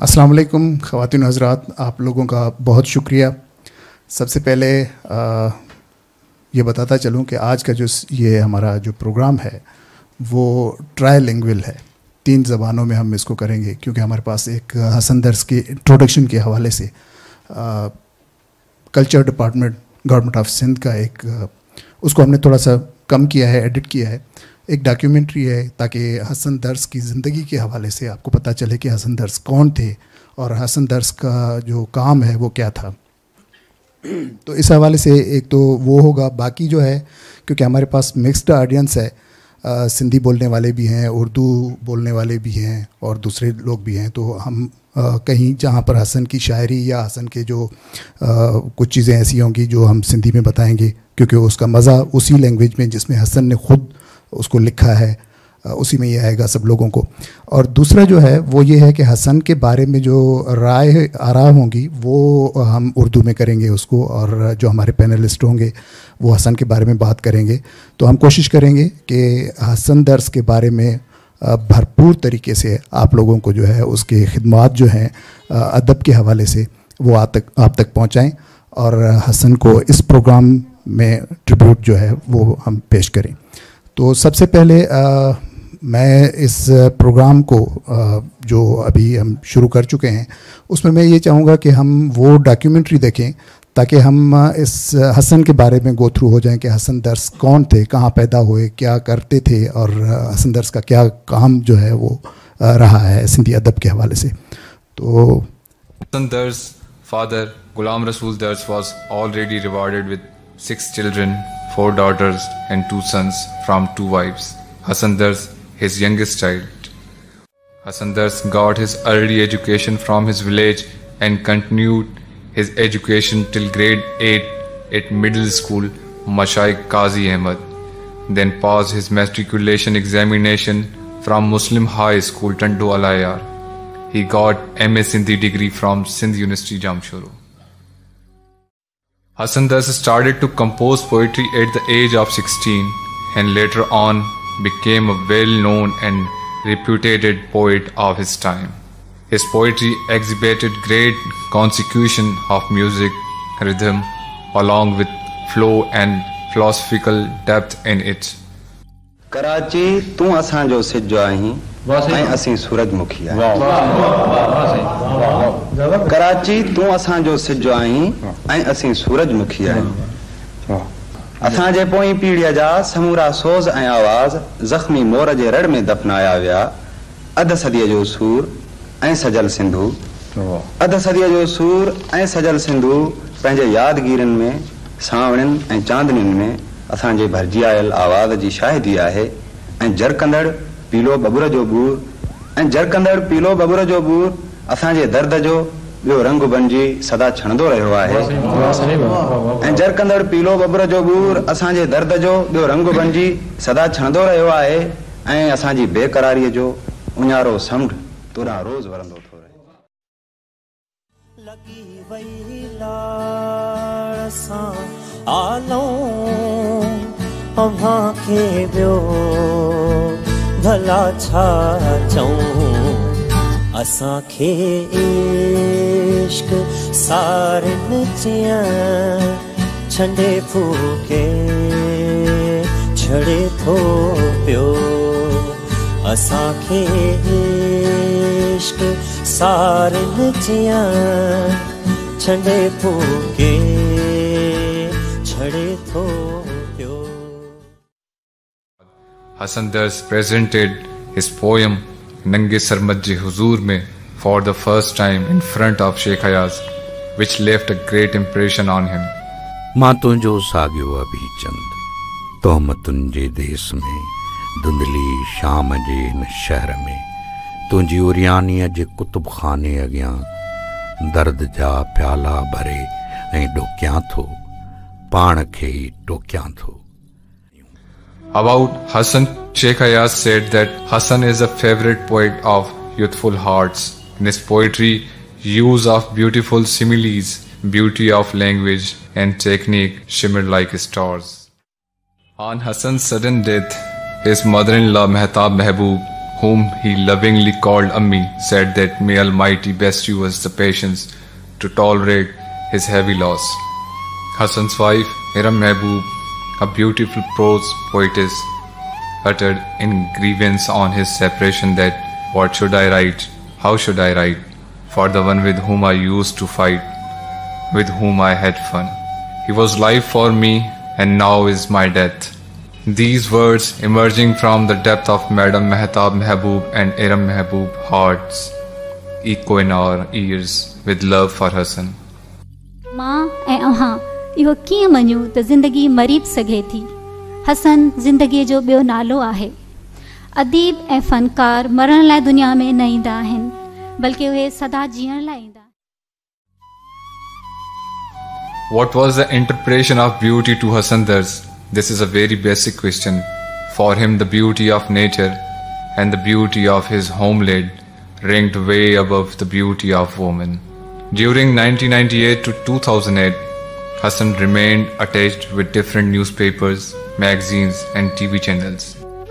अस्सलाम वालेकुम ख़वातीन व हज़रात, आप लोगों का बहुत शुक्रिया। सबसे पहले ये बताता चलूँ कि आज का जो ये हमारा जो प्रोग्राम है वो ट्राइलिंगुअल है, 3 ज़बानों में हम इसको करेंगे, क्योंकि हमारे पास एक हसन दर्स की इंट्रोडक्शन के हवाले से culture department government of Sindh का एक उसको हमने थोड़ा सा कम किया है, एडिट किया है। एक डॉक्यूमेंट्री है ताकि हसन दर्स की ज़िंदगी के हवाले से आपको पता चले कि हसन दर्स कौन थे और हसन दर्स का जो काम है वो क्या था। तो इस हवाले से एक तो वो होगा। बाकी जो है, क्योंकि हमारे पास मिक्स्ड ऑडियंस है, सिंधी बोलने वाले भी हैं, उर्दू बोलने वाले भी हैं और दूसरे लोग भी हैं, तो हम कहीं जहाँ पर हसन की शायरी या हसन के जो कुछ चीज़ें ऐसी होंगी जो हम सिंधी में बताएंगे, क्योंकि उसका मज़ा उसी लैंग्वेज में जिसमें हसन ने ख़ुद उसको लिखा है उसी में ये आएगा सब लोगों को। और दूसरा जो है वो ये है कि हसन के बारे में जो राय आरा होंगी वो हम उर्दू में करेंगे उसको, और जो हमारे पैनलिस्ट होंगे वो हसन के बारे में बात करेंगे। तो हम कोशिश करेंगे कि हसन दर्स के बारे में भरपूर तरीके से आप लोगों को जो है उसके खिदमात जो हैं अदब के हवाले से वो आप तक पहुँचाएँ और हसन को इस प्रोग्राम में ट्रिब्यूट जो है वो हम पेश करें। तो सबसे पहले मैं इस प्रोग्राम को जो अभी हम शुरू कर चुके हैं उसमें मैं ये चाहूँगा कि हम वो डॉक्यूमेंट्री देखें ताकि हम इस हसन के बारे में गो थ्रू हो जाएं कि हसन दर्स कौन थे, कहाँ पैदा हुए, क्या करते थे और हसन दर्स का क्या काम जो है वो रहा है सिंधी अदब के हवाले से। तो Hasan दर्स father Ghulam Rasool दर्स was already rewarded with 6 children, 4 daughters and 2 sons from 2 wives. Hasan Dars, his youngest child. Hasan Dars got his early education from his village and continued his education till grade 8 at middle school Mashaikh Qazi Ahmad. Then passed his matriculation examination from Muslim High School Tandu Alayar. He got MS Sindhi degree from Sindh University Jamshoro. Hasan Dars started to compose poetry at the age of 16 and later on became a well-known and reputed poet of his time. His poetry exhibited great consecution of music, rhythm, along with flow and philosophical depth in it. Karachi तू असां जो सिज आहीं ऐं असीं सूरजमुखी आहियूं। कराची तू असां जो सिज आहीं ऐं असीं सूरजमुखी आहियूं। असांजे पोइ पीढ़ीअ जा समूरा सोज़ ऐं आवाज़ ज़ख़्मी मोर जे रड़ में दफ़नाया विया। अध सदीअ जो सूर ऐं सजल सिंधु, अध सदीअ जो सूर ऐं सजल सिंधु पंहिंजे यादगीरनि में, सावणनि ऐं चांदनियुनि में असांजे भरिजी आयल आवाज़ जी शाहिदी आहे। ऐं जरकंदड़ पीलो बबुर जो बूर, ऐं जरकंदड़ पीलो बबुर जो बूर असांजे दर्द जो ॿियो रंग बणिजी सदा छणंदो रहियो आहे। ऐं जरकंदड़ पीलो बबुर जो बूर असांजे दर्द जो ॿियो रंग बणिजी सदा छणंदो रहियो आहे। ऐं असांजी बेक़रारीअ जो उञारो समुंड तुरा रोज़ वरंदो थो रहे। लगी वई लाड़ सां आलों अव्हां खे ॿियो भला छा चऊं। असांखे इश्क सारनि जीअं छंडे फूके छड़े थो पियो। असांखे इश्क सारनि जीअं छंडे फूके छड़े थो पियो। Hasan Dars presented his poem Nange Sarmajje Huzur mein for the first time in front of Sheikh Ayaz, which left a great impression on him. मां तुंहिंजो साॻियो अभी चंद तोहमतुनि जे देस में, धुंधली शाम जे इन शहर में, तुंहिंजी उरियानीअ जे कुतुब खाने अॻियां दर्द जा प्याला भरे ऐं ॾोकियां थो, पाण खे ई टोकियां थो। About Hasan, Sheikh Ayaz said that Hasan is a favorite poet of youthful hearts. In his poetry, use of beautiful similes, beauty of language and technique shimmer like stars. On Hasan's sudden death, his mother-in-law Mehtab Mehboob whom he lovingly called Ammi, said that may Almighty best you us the patience to tolerate his heavy loss. Hassan's wife, Iram Mehboob, a beautiful prose poetess, uttered in grievance on his separation that, what should I write? How should I write? For the one with whom I used to fight, with whom I had fun. He was life for me, and now is my death. These words, emerging from the depth of Madam Mehtab Mehboob and Iram Mehboob hearts, echo in our ears with love for Hassan. मां ऐं अव्हां इहो कीअं मञूं त ज़िंदगी मरी बि सघे थी। हसन ज़िंदगीअ जो ॿियो नालो आहे। अदीब ऐं फ़नकार मरण लाइ दुनिया में न ईंदा आहिनि, बल्कि उहे सदा जीअण लाइ ईंदा। What was the interpretation of beauty to Hassan Dars? This is a very basic question. For him, the beauty of nature and the beauty of his homeland ranked way above the beauty of woman. During 1998 to 2008, Hassan remained attached with different newspapers, magazines and TV channels.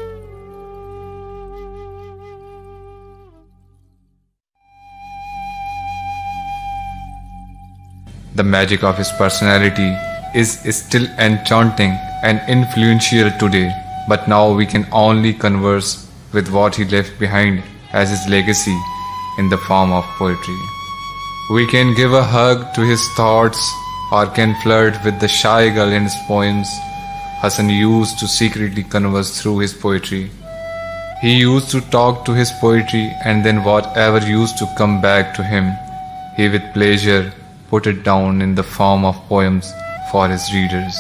The magic of his personality is still enchanting and influential today, but now we can only converse with what he left behind as his legacy in the form of poetry. We can give a hug to his thoughts or can flirt with the shy girl in his poems. Hassan used to secretly converse through his poetry. He used to talk to his poetry, and then whatever used to come back to him, he with pleasure put it down in the form of poems for his readers.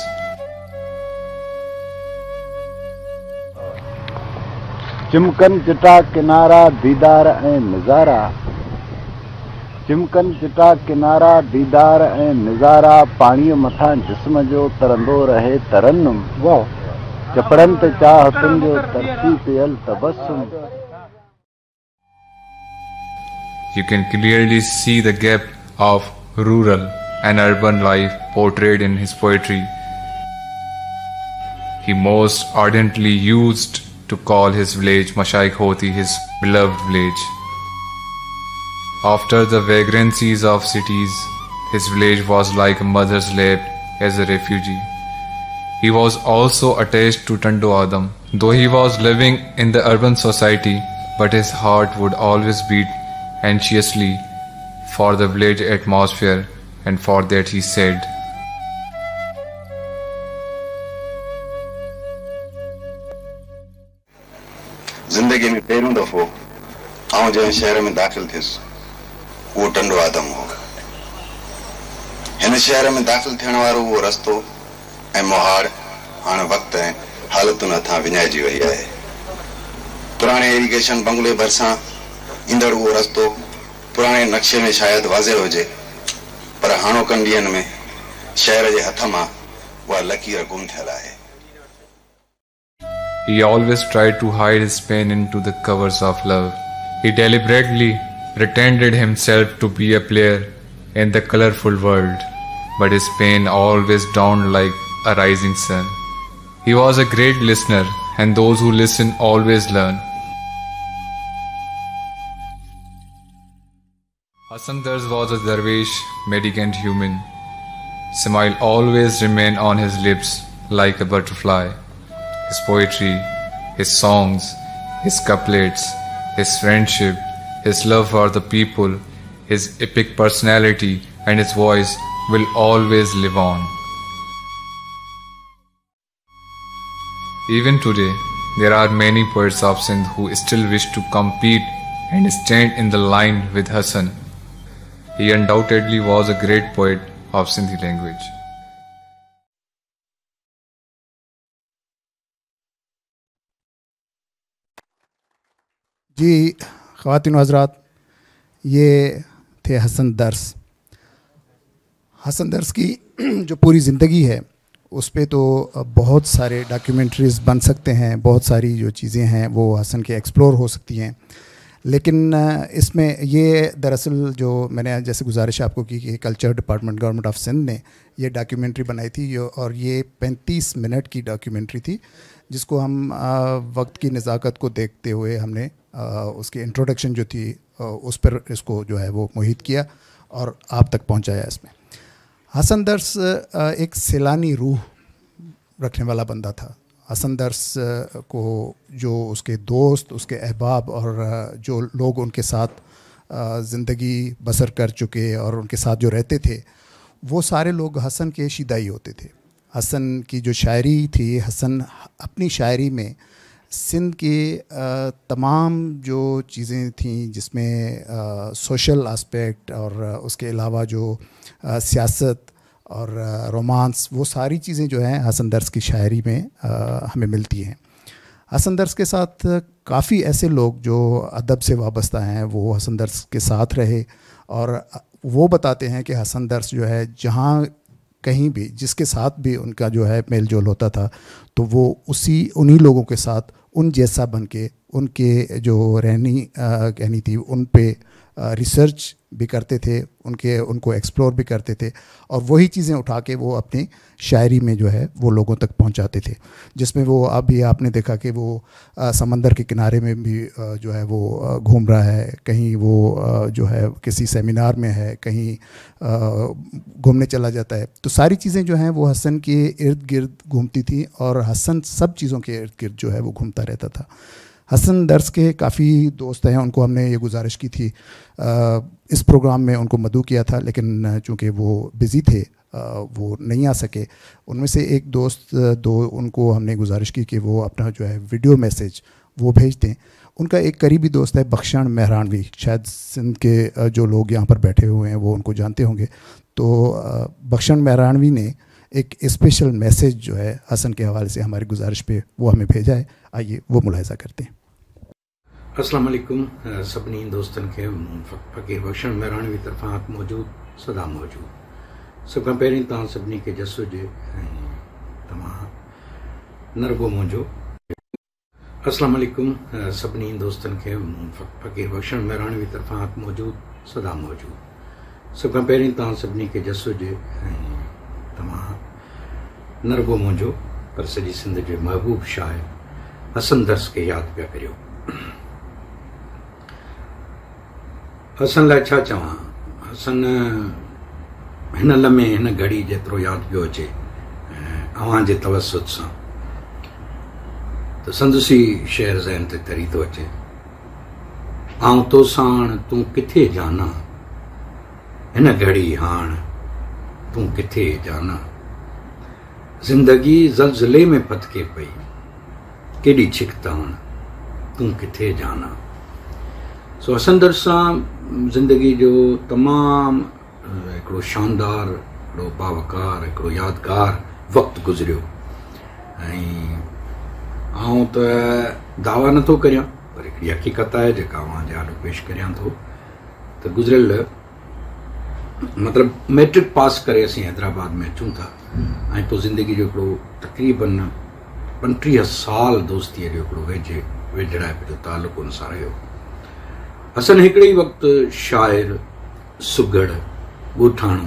चिमकन चिटा किनारा दीदार ऐं नज़ारा, चिमकन चिटा किनारा दीदार ऐं नज़ारा, पाणीअ मथां जिस्म जो तरंदो रहे तरन्नुम, चपड़नि ते चाहतुनि जो तरसी पियल Tabassum. You can clearly see the gap of rural and urban life portrayed in his poetry. He most ardently used to call his village Mashaikh Hoti, his beloved village. After the vagrancies of cities, his village was like a mother's lap as a refugee. He was also attached to Tando Adam, though he was living in the urban society, but his heart would always beat anxiously for the village atmosphere, and for that he said, जिंदगी में पहिरियों दफ़ो आउं जंहिं शहर में दाख़िल थियुसि उहो टंडो आदम हो। हिन शहर में दाख़िल थियण वारो उहो रस्तो ऐं मोहाड़ हाणे वक़्त ऐं हालतुनि हथां विञाइजी वई आहे। पुराणे इरिगेशन बंगले भरिसां ईंदड़ उहो रस्तो पुराणे नक्शे में शायदि वाज़े हुजे, पर हाणोकनि ॾींहंनि में शहर जे हथ मां उहा लकीर गुम थियल आहे। He always tried to hide his pain into the covers of love. He deliberately pretended himself to be a player in the colorful world, but his pain always dawned like a rising sun. He was a great listener, and those who listen always learn. Hassan Dars was a dervish, mendicant human. Smile always remained on his lips like a butterfly. His poetry, his songs, his couplets, his friendship, his love for the people, his epic personality and his voice will always live on. Even today, there are many poets of Sindh who still wish to compete and stand in the line with Hassan. He undoubtedly was a great poet of Sindhi language. जी ख़वातीन हज़रात, ये थे हसन दर्स। हसन दर्स की जो पूरी ज़िंदगी है उस पे तो बहुत सारे डॉक्यूमेंट्रीज़ बन सकते हैं, बहुत सारी जो चीज़ें हैं वो हसन के एक्सप्लोर हो सकती हैं, लेकिन इसमें ये दरअसल जो मैंने जैसे गुजारिश आपको की कि culture department government of Sindh ने ये डॉक्यूमेंट्री बनाई थी और ये 35 मिनट की डॉक्यूमेंट्री थी, जिसको हम वक्त की नज़ाकत को देखते हुए हमने उसकी इंट्रोडक्शन जो थी उस पर इसको जो है वो मुहित किया और आप तक पहुंचाया। इसमें हसन दर्स एक सैलानी रूह रखने वाला बंदा था। हसन दर्स को जो उसके दोस्त, उसके अहबाब और जो लोग उनके साथ ज़िंदगी बसर कर चुके और उनके साथ जो रहते थे, वो सारे लोग हसन के शिदाई होते थे। हसन की जो शायरी थी, हसन अपनी शायरी में सिंध के तमाम जो चीज़ें थीं जिसमें सोशल एस्पेक्ट और उसके अलावा जो सियासत और रोमांस, वो सारी चीज़ें जो हैं हसन दर्स की शायरी में हमें मिलती हैं। हसन दर्स के साथ काफ़ी ऐसे लोग जो अदब से वाबस्ता हैं वो हसन दर्स के साथ रहे और वो बताते हैं कि हसन दर्स जो है जहाँ कहीं भी जिसके साथ भी उनका जो है मेल जोल होता था तो वो उन्हीं लोगों के साथ उन जैसा बन के उनके जो कहनी थी उन पे रिसर्च भी करते थे, उनको एक्सप्लोर भी करते थे और वही चीज़ें उठा के वो अपनी शायरी में जो है वो लोगों तक पहुंचाते थे। जिसमें वो अभी आपने देखा कि वो समंदर के किनारे में भी जो है वो घूम रहा है, कहीं वो जो है किसी सेमिनार में है, कहीं घूमने चला जाता है। तो सारी चीज़ें जो हैं वो हसन के इर्द गिर्द घूमती थी और हसन सब चीज़ों के इर्द गिर्द जो है वो घूमता रहता था। हसन दर्स के काफ़ी दोस्त हैं, उनको हमने ये गुजारिश की थी इस प्रोग्राम में उनको मदऊ किया था, लेकिन चूँकि वो बिज़ी थे वो नहीं आ सके। उनमें से एक दोस्त उनको हमने गुजारिश की कि वो अपना जो है वीडियो मैसेज वो भेज दें। उनका एक करीबी दोस्त है बख्शण मेहरानवी, शायद सिंध के जो लोग यहाँ पर बैठे हुए हैं वो उनको जानते होंगे। तो बख्शण मेहरानवी ने एक स्पेशल मैसेज जो है हसन के हवाले से हमारी गुजारिश पे वो हमें भेजा है। आइए वो मुलाहिज़ा करते हैं। अस्सलाम वालेकुम सभिनी दोस्तन खे फ़कीर बख्शण मेहरानवी तरफ़ां मौजूद सदा मौजूद। सभ खां पहिरीं तव्हां सभिनी खे जस हुजे ऐं तव्हां नरगो मुंहिंजो। अस्सलाम वालेकुम सभिनी दोस्तन खे फ़कीर बख्शण मेहरानवी तरफ़ां मौजूद सदा मौजूद। सभ खां पहिरीं तव्हां सभिनी खे जस हुजे ऐं तव्हां नरगो मुंहिंजो पर सॼी सिंध जे महबूब शाइर हसन दर्स खे यादि पिया करियो। हसन लाइ छा चवां, हसन हिन लम्हे हिन घड़ी जेतिरो यादि पियो अचे अव्हां जे तवसुत सां त संदुसी शेर ज़हन ते तरी थो अचे। आऊं तो साण तूं किथे जाना, हिन घड़ी हाण तूं किथे जाना। ज़िंदगी ज़लज़ले में फतके पई, केॾी छिकताण तूं किथे जाना। सो हसन दर्स सां ज़िंदगी जो तमामु हिकिड़ो शानदार, हिकिड़ो बावकार, हिकिड़ो यादगार वक़्तु गुज़रियो। ऐं आऊं त दावा नथो करियां पर हिकिड़ी हक़ीक़त आहे जेका अव्हां जे आॾो पेश करियां थो त गुज़िरियल मतिलबु मैट्रिक पास करे असीं हैदराबाद में अचूं था ऐं पोइ ज़िंदगी जो हिकिड़ो तक़रीबन 35 साल दोस्तीअ जो हिकिड़ो वेझड़ाइप जो तालुक़ु हुन सां रहियो। हसन हिकिड़े ई वक़्तु शाइर, सुघड़, ॻोठाणो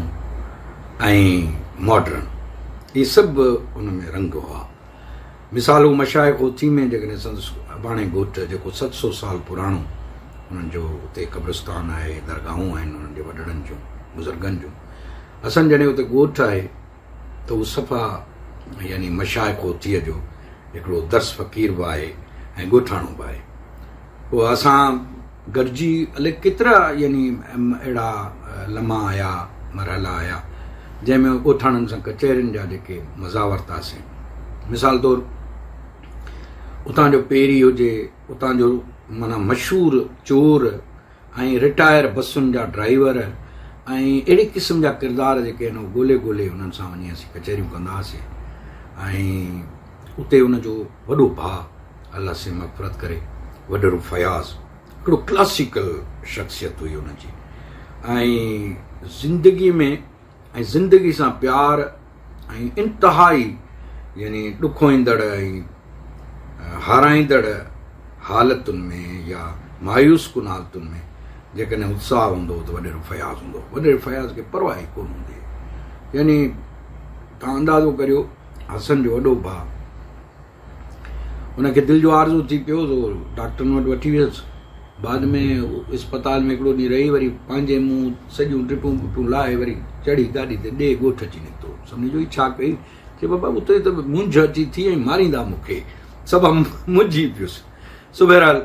ऐं मॉडर्न इहे सभु उन में रंग हुआ। मिसाल हू मशाइख़ उथी में जेकॾहिं संदसि अबाणे ॻोठ जेको 700 साल पुराणो, उन्हनि जो उते क़ब्रिस्तान आहे, दरगाहूं आहिनि उन्हनि जे वॾड़नि जूं, बुज़ुर्गनि जूं। हसन जॾहिं उते ॻोठ आहे त उहो सफ़ा यानी मशाइख़ उथीअ जो हिकिड़ो दर्स फ़क़ीर बि आहे ऐं ॻोठाणो बि आहे। पोइ असां गॾिजी अलाए केतिरा यानी अहिड़ा लम्हा आया, मरहला आया जंहिंमें ॻोठाणनि सां कचहरियुनि जा जेके मज़ा वरितासीं। मिसाल तौरु उतां जो पेरी हुजे, उतां जो माना मशहूरु चोर ऐं रिटायर बसुनि जा ड्राइवर ऐं अहिड़े क़िस्म जा किरदार जेके आहिनि ॻोल्हे ॻोल्हे उन्हनि सां वञी असीं कचहरियूं कंदा हुआसीं। ऐं उते उनजो वॾो भाउ अलाह से मग़फ़िरत करे वॾड़ो फयाज़ हिकिड़ो क्लासिकल शख़्सियत हुई हुनजी। ऐं ज़िंदगी में ऐं ज़िंदगी सां प्यार ऐं इंतिहाई यानी ॾुखो ईंदड़ ऐं हाराईंदड़ हालतुनि में या मायूस कुन हालतुनि में जेकॾहिं उत्साह हूंदो त वॾेरो फयाज़ हूंदो। वॾेरे फयाज़ खे परवाह ई कोन हूंदी। यानी तव्हां अंदाज़ो करियो हसन जो वॾो भाउ उनखे दिलि जो आरज़ू थी पियो त डॉक्टरनि वटि वठी वियसि। बाद में अस्पताल में हिकिड़ो ॾींहुं रही वरी पंहिंजे मुंहुं सॼियूं ड्रिपूं विपूं लाहे वरी चढ़ी गाॾी ते ॾे ॻोठ अची निकितो। सभिनी जो ई छा कई चए बाबा उते त मुंझ अची थी ऐं मारींदा मूंखे, सभु मुंझी पियुसि। सो बहरहाल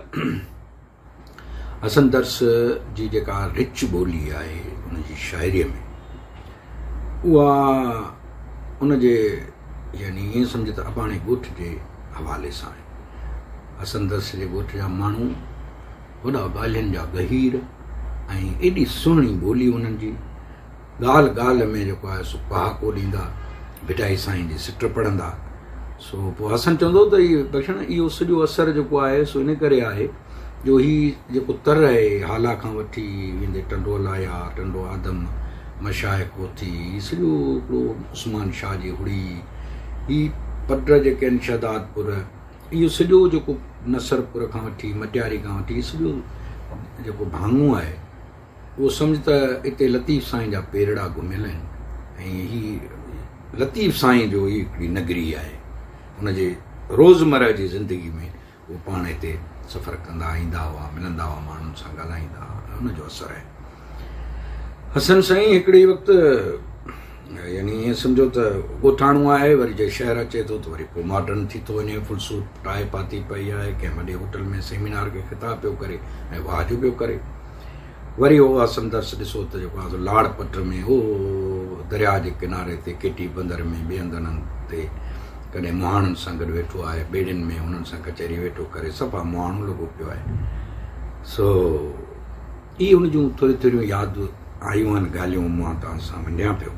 हसन दर्स जी जेका रिच ॿोली आहे उनजी शाइरीअ में उहा उनजे यानी ईअं सम्झ त अबाणे ॻोठ जे हवाले सां आहे। हसन दर्स जे ॻोठ जा माण्हू वॾा ॻाल्हियुनि जा गहीर ऐं एॾी सुहिणी ॿोली उन्हनि जी, ॻाल्हि ॻाल्हि में जेको आहे सो पहाको ॾींदा, भिटाई साईं जी सिट पढ़ंदा। सो पोइ हसन चवंदो त इहो बख़्शण इहो सॼो असरु जेको आहे सो इन करे आहे जो हीउ जेको तर आहे हाला खां वठी वेंदे टंडो लाया, टंडो आदम, मशाइक कोथी, हीउ सॼो हिकिड़ो उस्मान शाह जी हुड़ी, हीउ पट जेके आहिनि शहदादपुर, इहो सॼो जेको नसरपुर खां वठी मटियारी खां वठी सॼो जेको भाङो आहे उहो सम्झ त हिते लतीफ़ साईं जा पेरड़ा घुमियल आहिनि ऐं हीउ लतीफ़ साईं जो ही हिकिड़ी नगरी आहे। हुनजे रोज़मर्रा जी ज़िंदगी में उहो पाण हिते सफ़र कंदा ईंदा हुआ, मिलंदा हुआ, माण्हुनि सां ॻाल्हाईंदा हुआ, हुनजो असरु आहे। हसन साईं हिकिड़े वक़्तु यानी ईअं सम्झो त ॻोठाणो आहे, वरी जे शहर अचे थो त वरी पोइ मॉडर्न थी थो वञे, फुल सूट टाई पाती पई आहे, कंहिं वॾे होटल में सेमिनार खे ख़िताब पियो करे ऐं वाजू पियो करे। वरी उहो हसन दर्स ॾिसो त जेको आहे लाड़ पट में हो दरिया जे किनारे ते केटी बंदर में ॿियनि हंधनि ते कॾहिं मुहाणनि सां गॾु वेठो आहे, ॿेड़ियुनि में हुननि सां कचहरी वेठो करे, सफ़ा मुहाणो लॻो पियो आहे। सो इहे हुन जूं थोरी थोरियूं यादि आयूं आहिनि ॻाल्हियूं मां तव्हां सां वंडियां पियो।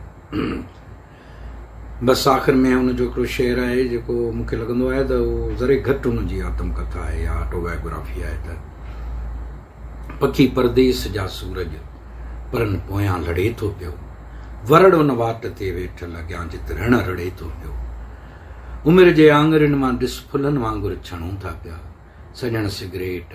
बसि आख़िर में हुनजो हिकिड़ो शेर आहे जेको मूंखे लॻंदो आहे त उहो ज़रे घटि हुनजी आत्मकथा आहे या ऑटोबायोग्राफी आहे त पखी परदेस जा सूरज परनि पोयां लड़े थो पियो, वरड़ उन वाट ते वेठल अॻियां जित रण रड़े थो पियो, उमिरि जे आङुरियुनि मां ॾिस फुलनि वांगुरु छणूं था पिया, सॼण सिगरेट।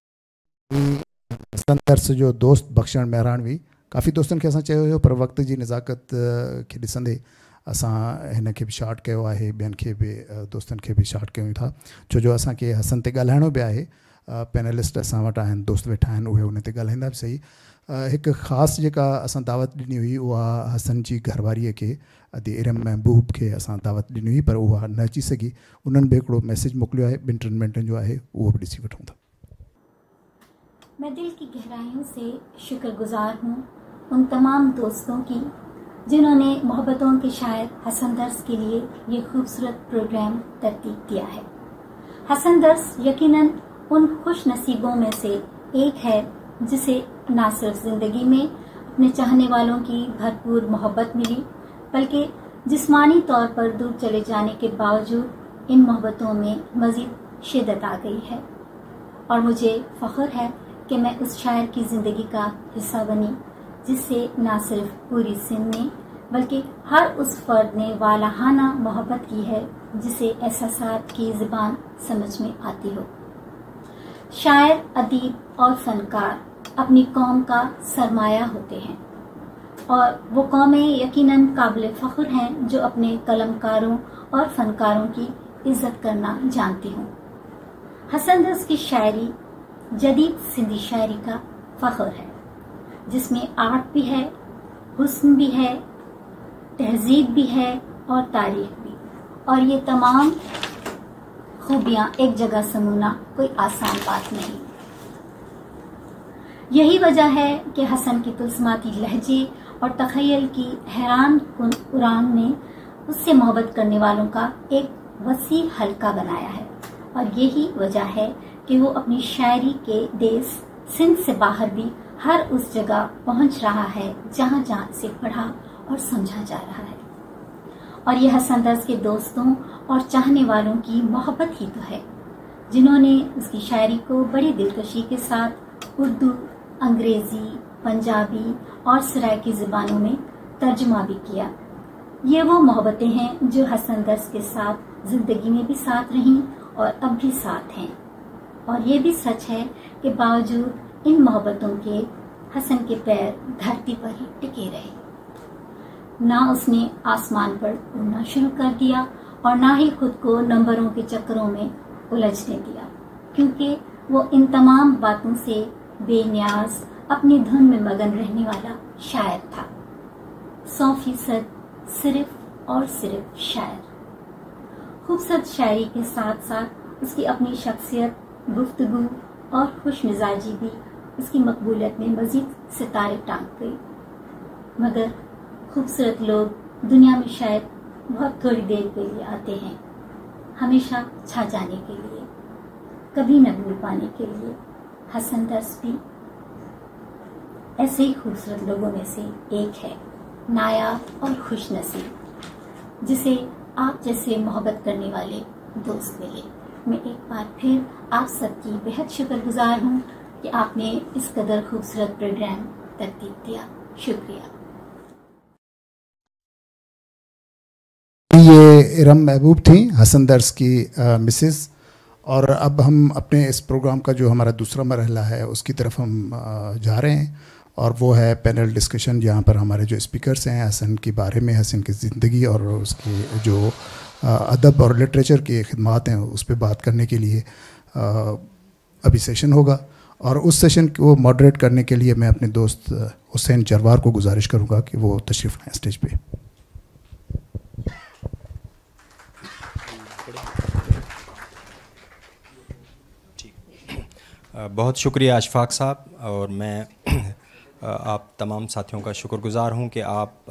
हसन दर्स जो दोस्त बख़्शण मेहरानवी, काफ़ी दोस्तनि खे असां चयो हुयो पर वक़्त जी नज़ाकत खे ॾिसंदे असां हिन खे बि शार्ट कयो आहे, ॿियनि खे बि दोस्तनि खे बि शार्ट कयूं था, छो जो असांखे हसन ते ॻाल्हाइणो बि आहे। पैनलिस्ट असां वटि आहिनि, दोस्त वेठा आहिनि, उहे उन ते ॻाल्हाईंदा बि सही। हिकु ख़ासि जेका असां दावत ॾिनी हुई उहा हसन जी घरवारीअ खे अदी इरम महबूब खे असां दावत ॾिनी हुई पर उहा न अची सघी। उन्हनि बि हिकिड़ो मैसेज मोकिलियो आहे, 2-3 मिंटनि जो आहे, उहो बि ॾिसी वठूं था। मैं दिल की गहराइयों से शुक्रगुजार हूँ उन तमाम दोस्तों की जिन्होंने मोहब्बतों के शायर हसन दर्स के लिए ये खूबसूरत प्रोग्राम तरतीब दिया है। हसन दर्स यकीनन उन खुश नसीबों में से एक है जिसे ना सिर्फ ज़िंदगी में अपने चाहने वालों की भरपूर मोहब्बत मिली बल्कि जिस्मानी तौर पर दूर चले जाने के बावजूद इन मोहब्बतों में मज़ीद शिद्दत आ गई है। और मुझे फ़ख्र है कि मैं उस शायर की ज़िंदगी का हिस्सा बनी जिससे ना सिर्फ पूरी सिंध ने बल्कि हर उस फर्द ने वालाहाना मोहब्बत की है जिसे एहसासात की ज़बान समझ में आती हो। शायर, अदीब और फनकार अपनी कौम का सरमाया होते हैं और वो कौमें यकीनन काबिल फ़ख्र हैं जो अपने कलमकारों और फनकारों की इज्जत करना जानती हों। हसन दर्स की शायरी जदीद सिंधी शायरी का फ़ख्र है जिसमें आर्ट भी है, हुस्न भी है, तहजीब भी है और तारीख भी, और ये तमाम खूबियां एक जगह समूना कोई आसान बात नहीं। यही वजह है कि हसन की तुलस्माती लहजे और तखयल की हैरान कुन उड़ान ने उससे मोहब्बत करने वालों का एक वसी हल्का बनाया है और यही वजह है कि वो अपनी शायरी के देश सिंध से बाहर भी हर उस जगह पहुंच रहा है जहां जहां से पढ़ा और समझा जा रहा है। और ये हसन दर्स के दोस्तों और चाहने वालों की मोहब्बत ही तो है जिन्होंने उसकी शायरी को बड़ी दिलकशी के साथ उर्दू, अंग्रेजी, पंजाबी और सराइकी ज़ुबानों में तर्जुमा भी किया। ये वो मोहब्बतें हैं जो हसन दर्स के साथ ज़िंदगी में भी साथ रहीं और अब भी साथ हैं। और ये भी सच है कि बावजूद इन मोहब्बतों के हसन के पैर धरती पर ही टिके रहे। ना उसने आसमान पर उड़ना शुरू कर दिया और ना ही खुद को नंबरों के चक्करों में उलझने दिया, क्योंकि वो इन तमाम बातों से बेनियाज अपनी धुन में मगन रहने वाला शायर था। 100% सिर्फ और सिर्फ शायर। खूबसूरत शायरी के साथ साथ उसकी अपनी शख्सियत, गुफ्तगू और खुश मिजाजी भी उसकी मकबूलियत में मजीद सितारे टांग गई। मगर खूबसूरत लोग दुनिया में शायद बहुत थोड़ी देर के लिए आते हैं, हमेशा छा जाने के लिए, कभी न भूल पाने के लिए। हसन दर्स भी ऐसे ही खूबसूरत लोगों में से एक है, नायाब और खुश नसीब, जिसे आप जैसे मोहब्बत करने वाले दोस्त मिले। मैं एक बार फिर आप सबकी बेहद शुक्रगुजार हूँ कि आपने इस कदर खूबसूरत प्रोग्राम तरतीब दिया। शुक्रिया। ये इरम महबूब थी, हसन दर्स की मिसेस। और अब हम अपने इस प्रोग्राम का जो हमारा दूसरा मरहला है उसकी तरफ हम जा रहे हैं, और वो है पैनल डिस्कशन, जहाँ पर हमारे जो स्पीकर्स हैं हसन के बारे में, हसन की ज़िंदगी और उसके जो अदब और लिटरेचर की खिदमात हैं उस पर बात करने के लिए अभी सेशन होगा। और उस सेशन को मॉडरेट करने के लिए मैं अपने दोस्त हुसैन जरवार को गुजारिश करूँगा कि वो तशरीफ़ लाएँ स्टेज पे। बहुत शुक्रिया अशफाक साहब, और मैं आप तमाम साथियों का शुक्रगुजार हूं कि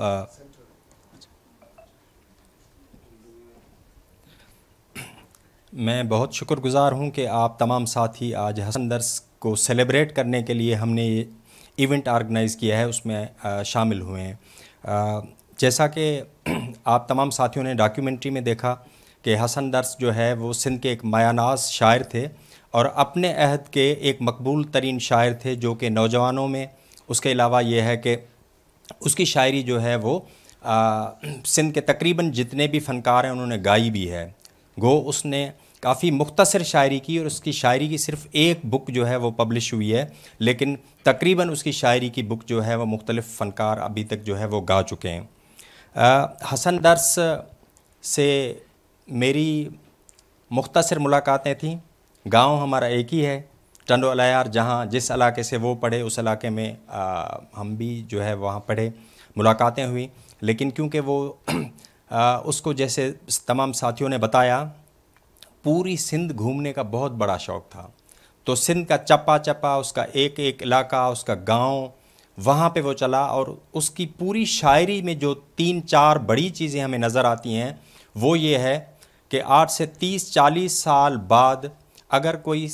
मैं बहुत शुक्रगुजार हूं कि आप तमाम साथी आज हसन दर्स को सेलिब्रेट करने के लिए हमने ये इवेंट ऑर्गेनाइज़ किया है उसमें शामिल हुए हैं। जैसा कि आप तमाम साथियों ने डॉक्यूमेंट्री में देखा कि हसन दर्स जो है वो सिंध के एक मायानाज शायर थे और अपने अहद के एक मकबूल तरीन शायर थे, जो कि नौजवानों में, उसके अलावा ये है कि उसकी शायरी जो है वो सिंध के तकरीबन जितने भी फ़नकार हैं उन्होंने गाई भी है। गो उसने काफ़ी मुख्तसर शायरी की और उसकी शायरी की सिर्फ़ एक बुक जो है वो पब्लिश हुई है, लेकिन तकरीबन उसकी शायरी की बुक जो है वो मुख्तलिफ़ फ़नकार अभी तक जो है वो गा चुके हैं। हसन दर्स से मेरी मुख्तसर मुलाकातें थीं। गांव हमारा एक ही है, टंडो अलायार, जहाँ जिस इलाके से वो पढ़े उस इलाके में हम भी जो है वहाँ पढ़े, मुलाकातें हुई। लेकिन क्योंकि वो उसको जैसे तमाम साथियों ने बताया पूरी सिंध घूमने का बहुत बड़ा शौक़ था, तो सिंध का चप्पा चप्पा, उसका एक एक इलाका, उसका गांव, वहाँ पे वो चला। और उसकी पूरी शायरी में जो 3-4 बड़ी चीज़ें हमें नज़र आती हैं वो ये है कि आज से 30-40 साल बाद अगर कोई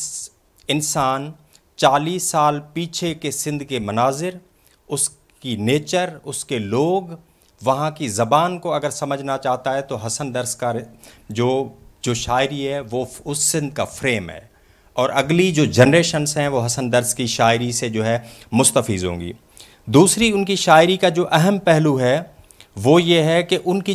इंसान 40 साल पीछे के सिंध के मनाजिर, उसकी नेचर, उसके लोग, वहाँ की ज़बान को अगर समझना चाहता है तो हसन दर्स का जो शायरी है वो उस सिंध का फ्रेम है, और अगली जो जनरेशन्स हैं वो हसन दर्स की शायरी से जो है मुस्तफ़ीज़ होंगी। दूसरी उनकी शायरी का जो अहम पहलू है वो ये है कि उनकी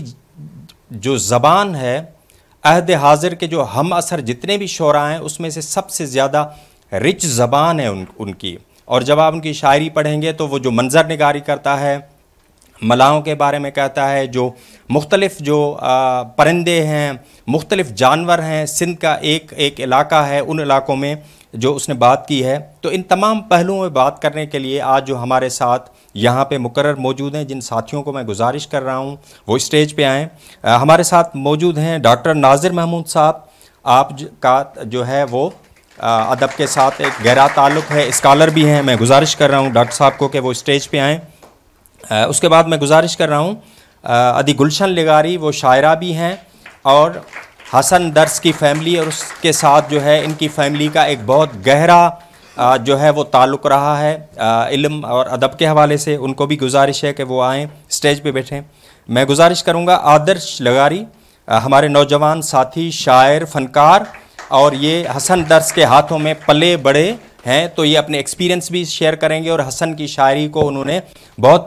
जो ज़बान है, अहद हाज़िर के जो हम असर जितने भी शोरा हैं उसमें से सबसे ज़्यादा रिच ज़बान है उनकी। और जब आप उनकी शायरी पढ़ेंगे तो वो जो मंज़र निगारी करता है, मलाहों के बारे में कहता है, जो मुख्तलिफ़ जो परिंदे हैं, मुख्तलिफ़ जानवर हैं, सिंध का एक एक इलाका है, उन इलाकों में जो उसने बात की है। तो इन तमाम पहलुओं में बात करने के लिए आज जो हमारे साथ यहाँ पे मुकर्रर मौजूद हैं, जिन साथियों को मैं गुजारिश कर रहा हूँ वो स्टेज पे आएँ। हमारे साथ मौजूद हैं डॉक्टर नाज़िर महमूद साहब। आप का जो है वो अदब के साथ एक गहरा ताल्लुक़ है, स्कॉलर भी हैं। मैं गुजारिश कर रहा हूँ डॉक्टर साहब को कि वो स्टेज पे आएँ। उसके बाद मैं गुजारिश कर रहा हूँ अदी गुलशन लिगारी, वो शायरा भी हैं और हसन दर्स की फ़ैमिली और उसके साथ जो है इनकी फ़ैमिली का एक बहुत गहरा जो है वो ताल्लुक़ रहा है इल्म और अदब के हवाले से। उनको भी गुजारिश है कि वो आएँ, स्टेज पे बैठें। मैं गुजारिश करूँगा आदर्श लगारी, हमारे नौजवान साथी, शायर, फ़नकार, और ये हसन दर्स के हाथों में पले बड़े हैं, तो ये अपने एक्सपीरियंस भी शेयर करेंगे और हसन की शायरी को उन्होंने बहुत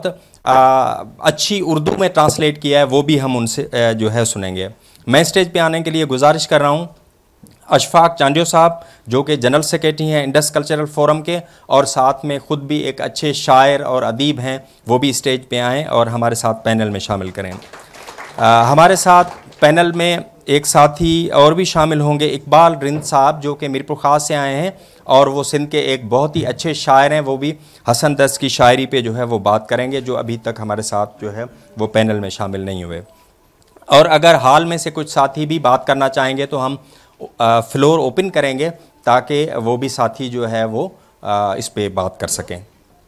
अच्छी उर्दू में ट्रांसलेट किया है, वो भी हम उनसे जो है सुनेंगे। मैं स्टेज पे आने के लिए गुजारिश कर रहा हूँ अशफाक चांडियो साहब, जो कि जनरल सेक्रेटरी हैं इंडस कल्चरल फोरम के, और साथ में ख़ुद भी एक अच्छे शायर और अदीब हैं, वो भी स्टेज पे आएँ और हमारे साथ पैनल में शामिल करें। हमारे साथ पैनल में ایک ساتھی اور بھی شامل ہوں گے، اقبال رند صاحب جو کہ میرپور خاص سے آئے ہیں اور وہ سندھ کے ایک بہت ہی اچھے شاعر ہیں، وہ بھی حسن درس کی شاعری پہ جو ہے وہ بات کریں گے، جو ابھی تک ہمارے ساتھ جو ہے وہ پینل میں شامل نہیں ہوئے. اور اگر حال میں سے کچھ ساتھی بھی بات کرنا چاہیں گے تو ہم فلور اوپن کریں گے تاکہ وہ بھی ساتھی جو ہے وہ اس پہ بات کر سکیں.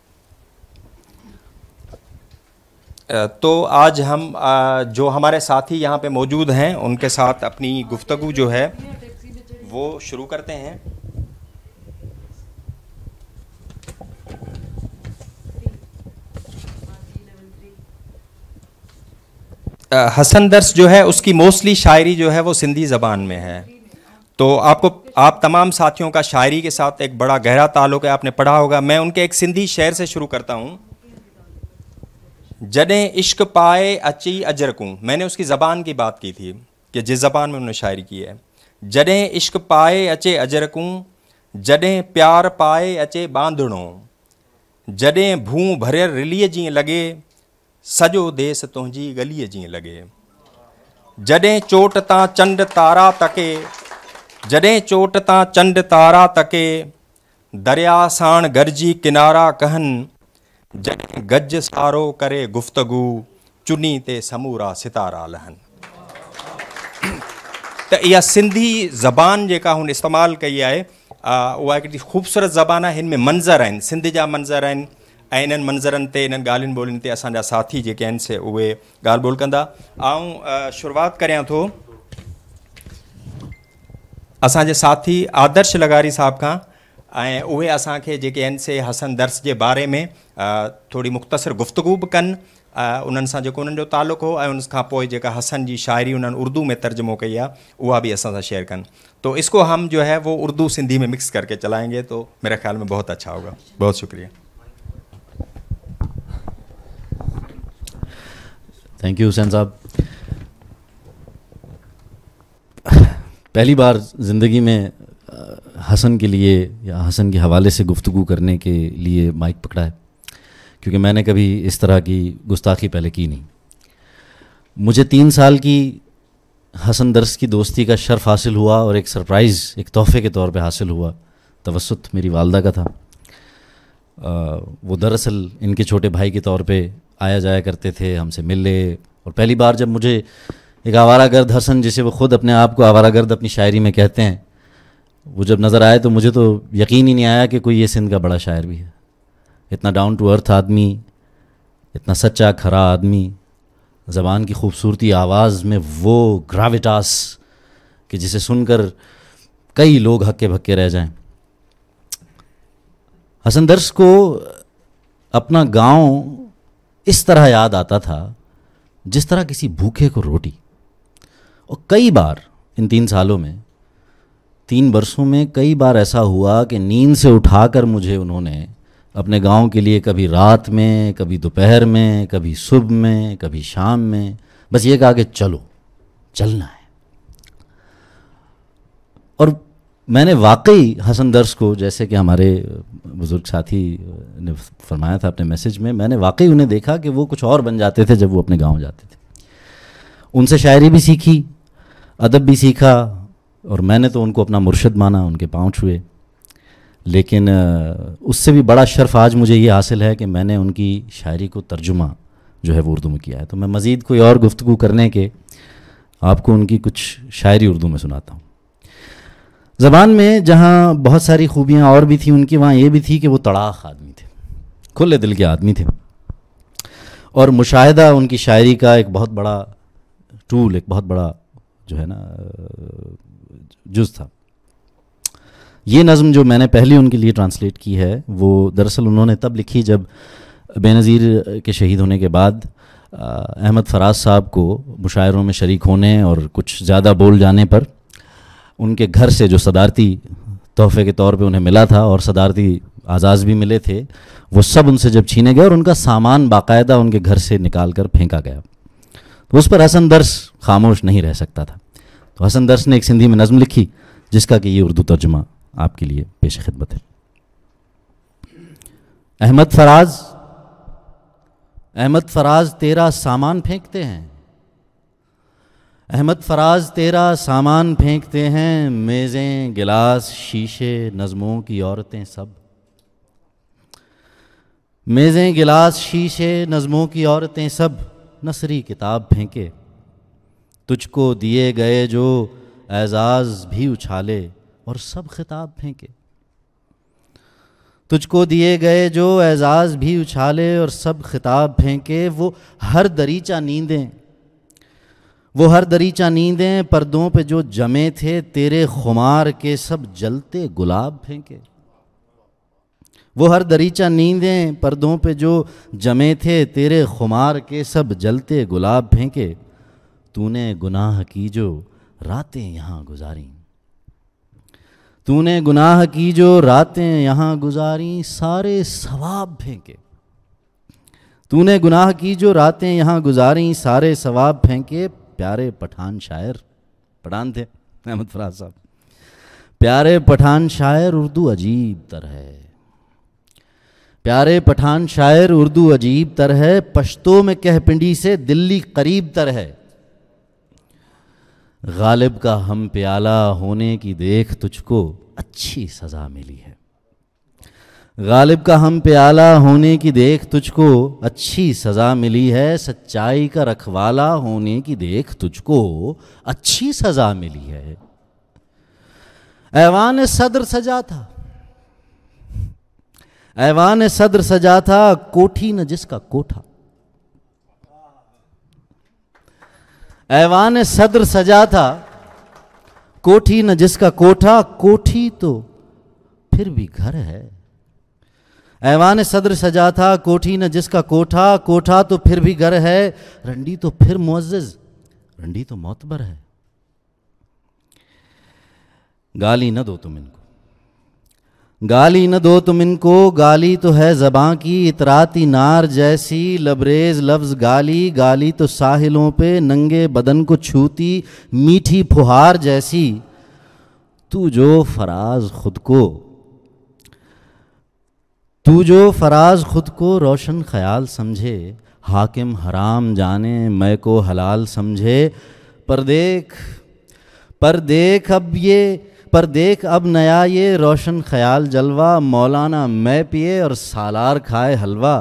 تو آج ہم جو ہمارے ساتھی یہاں پہ موجود ہیں ان کے ساتھ اپنی گفتگو جو ہے وہ شروع کرتے ہیں. حسن درس جو ہے اس کی موسٹلی شاعری جو ہے وہ سندھی زبان میں ہے. تو آپ تمام ساتھیوں کا شاعری کے ساتھ ایک بڑا گہرا تعلق ہے، آپ نے پڑھا ہوگا. میں ان کے ایک سندھی شعر سے شروع کرتا ہوں. جڈیں عشق پائے اچی اجرکوں، میں نے اس کی زبان کی بات کی تھی کہ جس زبان میں انہوں نے شاعری کی ہے. جڈیں عشق پائے اچے اجرکوں، جڈیں پیار پائے اچے باندھڑوں، جڈیں بھوں بھرے رلیے جیں لگے، سجو دیس تنجی گلیے جیں لگے. جڈیں چوٹ تاں چنڈ تارا تکے، جڈیں چوٹ تاں چنڈ تارا تکے، دریا ساण گرجی کنارا کہن، جڈیں گج سارو کرے گفتگو، چنی تے سمورا ستارا لہن. تو یہ سندھی زبان جیکا ہن استعمال کئی ہے وہ ایک خوبصورت زبان ہے. ہن میں منظر ہیں، سندھ جا منظر ہیں، انہن منظرن تے انہن گالن بولن تے اساں ساتھی جے ہیں سے اوے گال بول کندا. آؤں شروعات کریاں تو اساں جے ساتھی آدرش لغاری صاحب کا اوے اساں کے جے ہیں سے حسن درس جے بارے میں تھوڑی مختصر گفتگو بھی کن، انہن سان جو انہن جو تعلق ہو ان کھا پوئے جے حسن جی شاعری انہن اردو میں ترجمو کئی ہے وہ بھی اساں سا شیئر کن. تو اس کو ہم جو ہے وہ اردو سندھی میں مکس کر کے چلائیں گے تو میرے خیال میں بہت اچھا ہوگا. بہت شکریہ. تھینک یو حسین صاحب. پہلی بار زندگی میں حسن کے لیے یا حسن کے حوالے سے گفتگو کرنے کے لیے مائک پکڑا ہے، کیونکہ میں نے کبھی اس طرح کی گستاخی پہلے کی نہیں. مجھے 3 سال کی حسن درس کی دوستی کا شرف حاصل ہوا اور ایک سرپرائز، ایک تحفے کے طور پہ حاصل ہوا. توسط میری والدہ کا تھا. وہ دراصل ان کے چھوٹے بھائی کے طور پہ آیا جایا کرتے تھے، ہم سے ملے. اور پہلی بار جب مجھے ایک آوارہ گرد حسن، جسے وہ خود اپنے آپ کو آوارہ گرد اپنی شاعری میں کہتے ہیں، وہ جب نظر آئے تو مجھے تو یقین ہی نہیں آیا کہ کوئی یہ سندھ کا بڑا شاعر بھی ہے. اتنا ڈاؤن ٹو ارتھ آدمی، اتنا سچا کھرا آدمی، زبان کی خوبصورتی، آواز میں وہ گراویٹاس کہ جسے سن کر کئی لوگ ہکے بھکے رہ جائیں. حسن درس کو اپنا گاؤں اس طرح یاد آتا تھا جس طرح کسی بھوکے کو روٹی. اور کئی بار ان 3 سالوں میں، 3 برسوں میں کئی بار ایسا ہوا کہ نیند سے اٹھا کر مجھے انہوں نے اپنے گاؤں کے لیے کبھی رات میں، کبھی دوپہر میں، کبھی صبح میں، کبھی شام میں بس یہ کہا کہ چلو، چلنا ہے. اور میں نے واقعی حسن درس کو، جیسے کہ ہمارے بزرگ ساتھی نے فرمایا تھا اپنے میسج میں نے واقعی انہیں دیکھا کہ وہ کچھ اور بن جاتے تھے جب وہ اپنے گاؤں جاتے تھے. ان سے شاعری بھی سیکھی، ادب بھی سیکھا، اور میں نے تو ان کو اپنا مرشد مانا، ان کے پاؤں چھوئے. لیکن اس سے بھی بڑا شرف آج مجھے یہ حاصل ہے کہ میں نے ان کی شاعری کو ترجمہ جو ہے وہ اردو میں کیا ہے. تو میں مزید کوئی اور گفتگو کرنے کے آپ کو ان کی کچھ شاعری اردو میں سناتا ہوں. زبان میں جہاں بہت ساری خوبیاں اور بھی تھیں ان کی، وہاں یہ بھی تھی کہ وہ تڑاق آدمی تھے، کھلے دل کے آدمی تھے. اور مشاہدہ ان کی شاعری کا ایک بہت بڑا ٹول، ایک بہت بڑا جو ہے نا جز تھا. یہ نظم جو میں نے پہلی ان کے لیے ٹرانسلیٹ کی ہے وہ دراصل انہوں نے تب لکھی جب بے نظیر کے شہید ہونے کے بعد احمد فراز صاحب کو مشاعروں میں شریک ہونے اور کچھ زیادہ بول جانے پر ان کے گھر سے جو صدارتی تحفے کے طور پہ انہیں ملا تھا اور صدارتی اعزاز بھی ملے تھے، وہ سب ان سے جب چھینے گئے اور ان کا سامان باقاعدہ ان کے گھر سے نکال کر پھینکا گیا. تو اس پر حسن درس خاموش نہیں رہ سکتا تھا. تو حسن درس نے ایک سندھی میں نظم لکھی جس کا کہ یہ اردو ترجمہ آپ کے لیے پیش خدمت ہے. احمد فراز تیرا سامان پھینکتے ہیں، احمد فراز تیرا سامان پھینکتے ہیں، میزیں گلاس شیشے نظموں کی عورتیں سب، میزیں گلاس شیشے نظموں کی عورتیں سب، نثری کتاب پھینکے، تجھ کو دیے گئے جو اعزاز بھی اچھالے اور سب خطاب پھینکے، تجھ کو دیے گئے جو اعزاز بھی اچھالے اور سب خطاب پھینکے، وہ ہر دریچہ نیندیں، وہ ہر دریچہ نیندیں پردوں پہ جو جمے تھے تیرے خمار کے سب جلتے گلاب پھینکے، وہ ہر دریچہ نیندیں پردوں پہ جو جمے تھے تیرے خمار کے سب جلتے گلاب پھینکے، تو نے گناہ کی جو راتیں یہاں گزاریں، تو نے گناہ کی جو راتیں یہاں گزاریں سارے ثواب پھینکے، تو نے گناہ کی جو راتیں یہاں گزاریں سارے ثواب پھینکے۔ پیارے پٹھان شاعر، پٹھان تھے احمد فراز صاحب، پیارے پٹھان شاعر اردو عجیب تر ہے، پیارے پٹھان شاعر اردو عجیب تر ہے، پشتو میں کہہ پنڈی سے دلی قریب تر ہے، غالب کا ہم پیالہ ہونے کی دیکھ تجھ کو اچھی سزا ملی ہے، غالب کا ہم پیالہ ہونے کی دیکھ تجھ کو اچھی سزا ملی ہے، سچائی کا رکھوالا ہونے کی دیکھ تجھ کو اچھی سزا ملی ہے۔ ایوان صدر سجا تھا، ایوان صدر سجا تھا، کوٹھی نہ جس کا کوٹھا، ایوان صدر سجا تھا، کوٹھی نہ جس کا کوٹھا، کوٹھی تو پھر بھی گھر ہے، ایوان صدر سجا تھا، کوٹھی نہ جس کا کوٹھا، کوٹھا تو پھر بھی گھر ہے، رنڈی تو پھر معزز، رنڈی تو معتبر ہے۔ گالی نہ دو تم ان کو، گالی نہ دو تم ان کو، گالی تو ہے زباں کی اطراتی نار جیسی، لبریز لفظ گالی، گالی تو ساحلوں پہ ننگے بدن کو چھوتی میٹھی پھوہار جیسی، تو جو فراز خود کو، تو جو فراز خود کو روشن خیال سمجھے، حاکم حرام جانے میں کو حلال سمجھے، پر دیکھ اب نیا یہ روشن خیال جلوہ، مولانا میں پیے اور سالار کھائے حلوہ،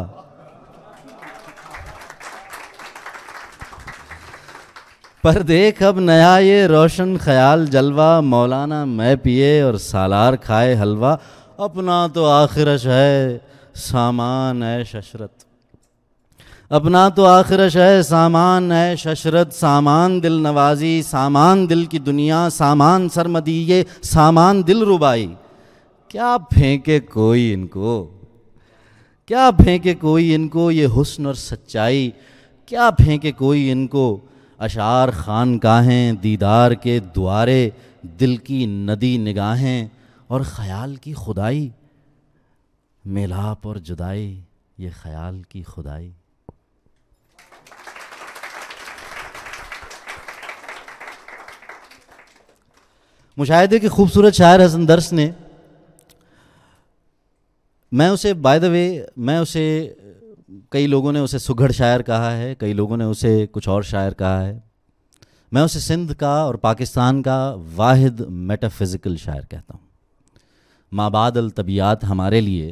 پر دیکھ اب نیا یہ روشن خیال جلوہ، مولانا میں پیے اور سالار کھائے حلوہ، اپنا تو آخرش ہے سامان عیش عشرت، اپنا تو آخرش ہے سامان عیش عشرت، سامان دل نوازی، سامان دل کی دنیا، سامان سرمدیے، سامان دل ربائی، کیا پھینکے کوئی ان کو، کیا پھینکے کوئی ان کو یہ حسن اور سچائی، کیا پھینکے کوئی ان کو اشعار خانقاہیں، دیدار کے دوارے، دل کی ندی نگاہیں اور خیال کی خدائی، میلاپ اور جدائی، یہ خیال کی خدائی۔ مشاہدے کے خوبصورت شاعر حسن درس نے، میں اسے بائی دا وے، میں اسے، کئی لوگوں نے اسے سگھڑ شاعر کہا ہے، کئی لوگوں نے اسے کچھ اور شاعر کہا ہے، میں اسے سندھ کا اور پاکستان کا واحد میٹا فزیکل شاعر کہتا ہوں۔ مابعد الطبیعات ہمارے لیے،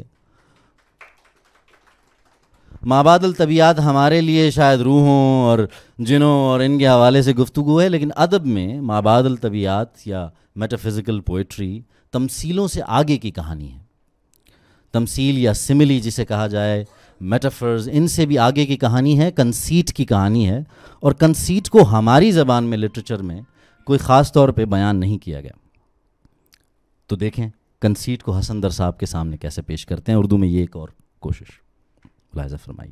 مابعد الطبیعات ہمارے لیے شاید روحوں اور جنوں اور ان کے حوالے سے گفتگو ہے، لیکن ادب میں مابعد الطبیعات یا میٹا فزیکل پوئٹری تمثیلوں سے آگے کی کہانی ہے، تمثیل یا سملی جسے کہا جائے، میٹافرز، ان سے بھی آگے کی کہانی ہے، کنسیٹ کی کہانی ہے، اور کنسیٹ کو ہماری زبان میں لٹریچر میں کوئی خاص طور پہ بیان نہیں کیا گیا۔ تو دیکھیں کنسیٹ کو حسن در صاحب کے سامنے کیسے پیش کرتے ہیں اردو میں، یہ ایک اور کوشش ملاحظہ فرمائیے۔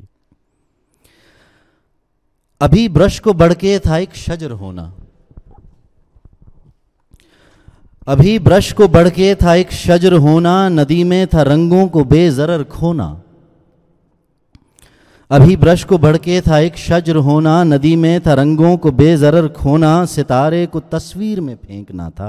ابھی برش کو بڑھ کے تھا ایک شجر ہونا، ابھی برش کو بڑھ کے تھا ایک شجر ہونا، ندی میں تھا رنگوں کو بے ضرر کھونا، ابھی برش کو بڑھ کے تھا ایک شجر ہونا، ندی میں تھا رنگوں کو بے ضرر کھونا، ستارے کو تصویر میں پھینکنا تھا،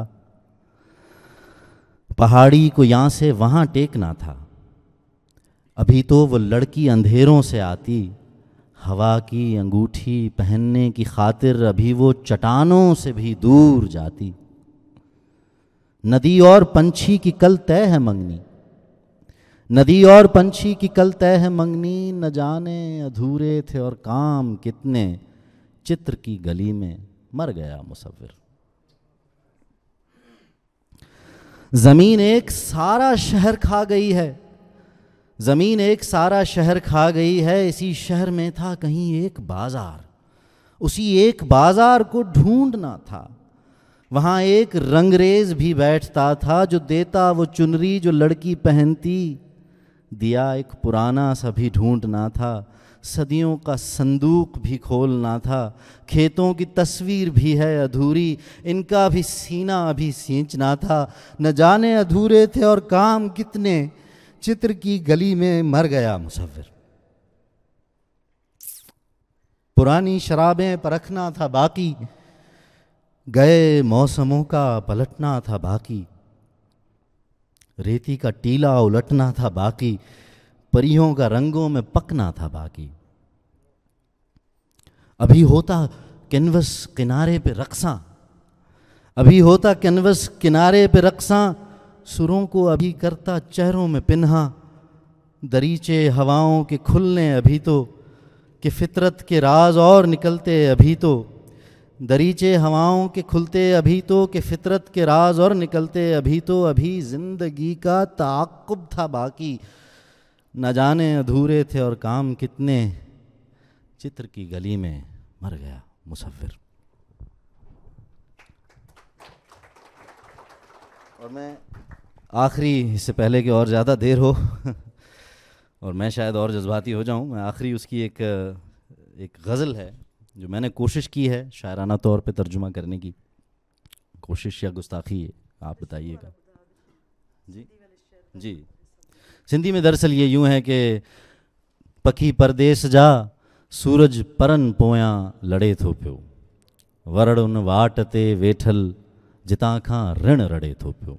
پہاڑی کو یہاں سے وہاں ٹیکنا تھا، ابھی تو وہ لڑکی اندھیروں سے آتی، ہوا کی انگوٹھی پہننے کی خاطر ابھی وہ چٹانوں سے بھی دور جاتی. ندی اور پنچھی کی کل طے ہے منگنی, ندی اور پنچھی کی کل طے ہے منگنی, نہ جانے ادھورے تھے اور کام کتنے, چتر کی گلی میں مر گیا مصور. زمین ایک سارا شہر کھا گئی ہے, زمین ایک سارا شہر کھا گئی ہے, اسی شہر میں تھا کہیں ایک بازار, اسی ایک بازار کو ڈھونڈنا تھا. وہاں ایک رنگریز بھی بیٹھتا تھا جو دیتا وہ چنری جو لڑکی پہنتی. دیا ایک پرانا سا بھی ڈھونڈنا تھا, صدیوں کا صندوق بھی کھولنا تھا. کھیتوں کی تصویر بھی ہے ادھوری, ان کا بھی سینہ ابھی سینچنا تھا. نہ جانے ادھورے تھے اور کام کتنے, چتر کی گلی میں مر گیا مصور. پرانی شرابیں پرکھنا تھا باقی, گئے موسموں کا پلٹنا تھا باقی. ریتی کا ٹیلا الٹنا تھا باقی, پریوں کا رنگوں میں پکنا تھا باقی. ابھی ہوتا کینوس کنارے پہ رقصاں, ابھی ہوتا کینوس کنارے پہ رقصاں, سروں کو ابھی کرتا چہروں میں پنہا. دریچے ہواؤں کے کھلنے ابھی تو, کہ فطرت کے راز اور نکلتے ابھی تو. دریچے ہواؤں کے کھلتے ابھی تو, کہ فطرت کے راز اور نکلتے ابھی تو. ابھی زندگی کا تعاقب تھا باقی, نہ جانے ادھورے تھے اور کام کتنے, چتر کی گلی میں مر گیا مصور. اور میں آخری, اس سے پہلے کہ اور زیادہ دیر ہو اور میں شاید اور جذباتی ہو جاؤں, میں آخری اس کی ایک غزل ہے جو میں نے کوشش کی ہے شاعرانہ طور پہ ترجمہ کرنے کی. کوشش یا گستاخی ہے, آپ بتائیے گا. جی سندھی میں دراصل یہ یوں ہے کہ پکھی پردیس جا سورج پرن پویاں لڑے تھو پیو, ورڑ ان واٹ تے ویٹھل جتاں کھاں رن رڑے تھو پیو.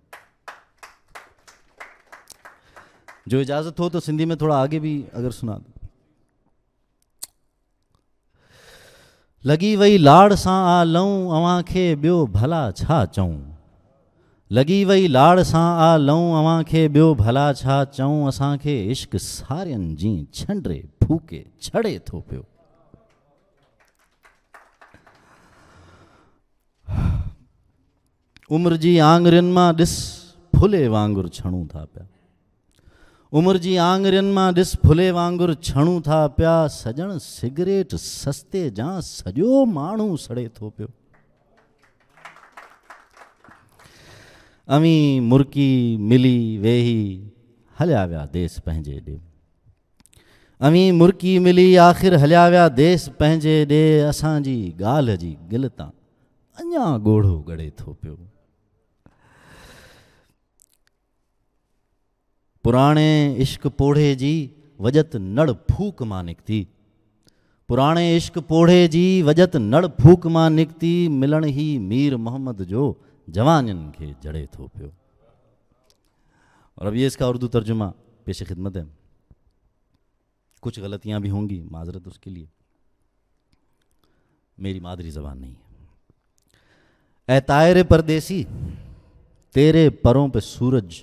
جو اجازت ہو تو سندھی میں تھوڑا آگے بھی اگر سنا دو. لگی وئی لاڑ ساں آ لوں اواں کھے بیو بھلا چھا چوں, لگی وئی لاڑ ساں آ لوں اواں کھے بیو بھلا چھا چوں. اساں کھے عشق سارن جیں چھنڈرے پھوکے چھڑے تھو پیو. عمر جی آنگرن ماں ڈس پھلے وانگر چھڑوں تھا پیا, عمر جی آنگرن ماں ڈس پھلے وانگر چھڑوں تھا پیا. سجن سگریٹ سستے جاں سجو مانو سڑے تھو پیو. امی مرکی ملی ویہی ہلیا ویا دیس پہنجے ڈے, امی مرکی ملی آخر ہلیا ویا دیس پہنجے ڈے. اساں جی گال جی گلتاں اñا گوڑھو گڑے تھو پیو. پرانے عشق پوڑھے جی وجت نڑ پھوک ماں نکتی, پرانے عشق پوڑھے جی وجت نڑ پھوک ماں نکتی. ملن ہی میر محمد جو جوانن کے جڑے تھو پیو. اور اب یہ اس کا اردو ترجمہ پیش خدمت ہے. کچھ غلطیاں بھی ہوں گی, معذرت اس کے لیے, میری مادری زبان نہیں ہے. اے طائر پردیسی تیرے پروں پہ سورج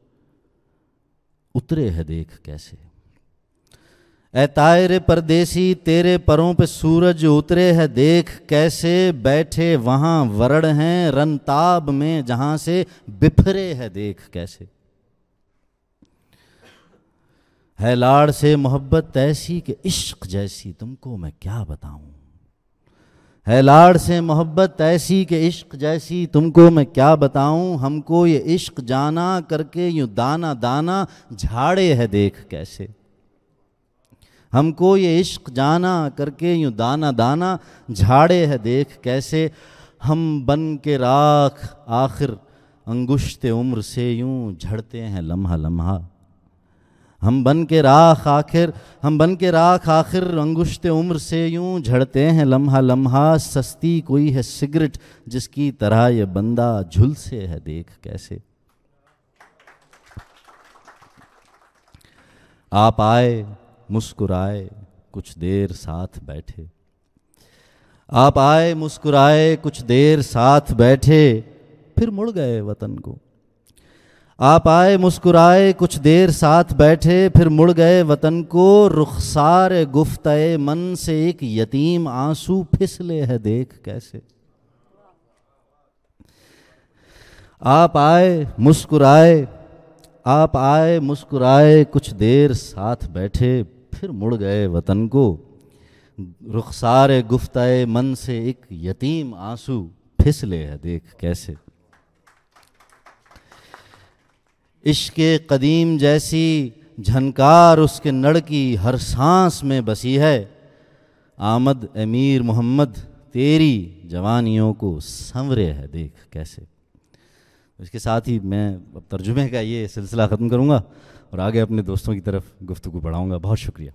اترے ہے دیکھ کیسے, اے طائر پردیسی تیرے پروں پہ سورج اترے ہے دیکھ کیسے. بیٹھے وہاں ورڑ ہیں رنتاب میں جہاں سے بپھرے ہے دیکھ کیسے. ہے لاڑ سے محبت ایسی کہ عشق جیسی تم کو میں کیا بتاؤں, ہے لاڑ سے محبت ایسی کہ عشق جیسی تم کو میں کیا بتاؤں. ہم کو یہ عشق جانا کر کے یوں دانا دانا جھاڑے ہے دیکھ کیسے, ہم کو یہ عشق جانا کر کے یوں دانا دانا جھاڑے ہے دیکھ کیسے. ہم بن کے راکھ آخر انگشت عمر سے یوں جھڑتے ہیں لمحہ لمحہ, ہم بن کے راکھ آخر انگشت عمر سے یوں جھڑتے ہیں لمحہ لمحہ. سستی کوئی ہے سگریٹ جس کی طرح یہ بندہ جھلسے ہے دیکھ کیسے. آپ آئے مسکرائے کچھ دیر ساتھ بیٹھے. آپ آئے مسکرائے کچھ دیر ساتھ بیٹھے پھر مڑ گئے وطن کو. آپ آئے مسکرائے کچھ دیر ساتھ بیٹھے پھر مڑ گئے وطن کو. رخسار گفتہ من سے ایک یتیم آنسو پھسلے ہے دیکھ کیسے. آپ آئے مسکرائے کچھ دیر ساتھ بیٹھے پھر مڑ گئے وطن کو. رخسار گفتہ من سے ایک یتیم آنسو پھسلے ہے دیکھ کیسے. عشق قدیم جیسی جھنکار اس کے نڑ کی ہر سانس میں بسی ہے. آمد امیر محمد تیری جوانیوں کو سنورے ہے دیکھ کیسے. اس کے ساتھ ہی میں اب ترجمے کا یہ سلسلہ ختم کروں گا اور آگے اپنے دوستوں کی طرف گفتگو بڑھاؤں گا. بہت شکریہ.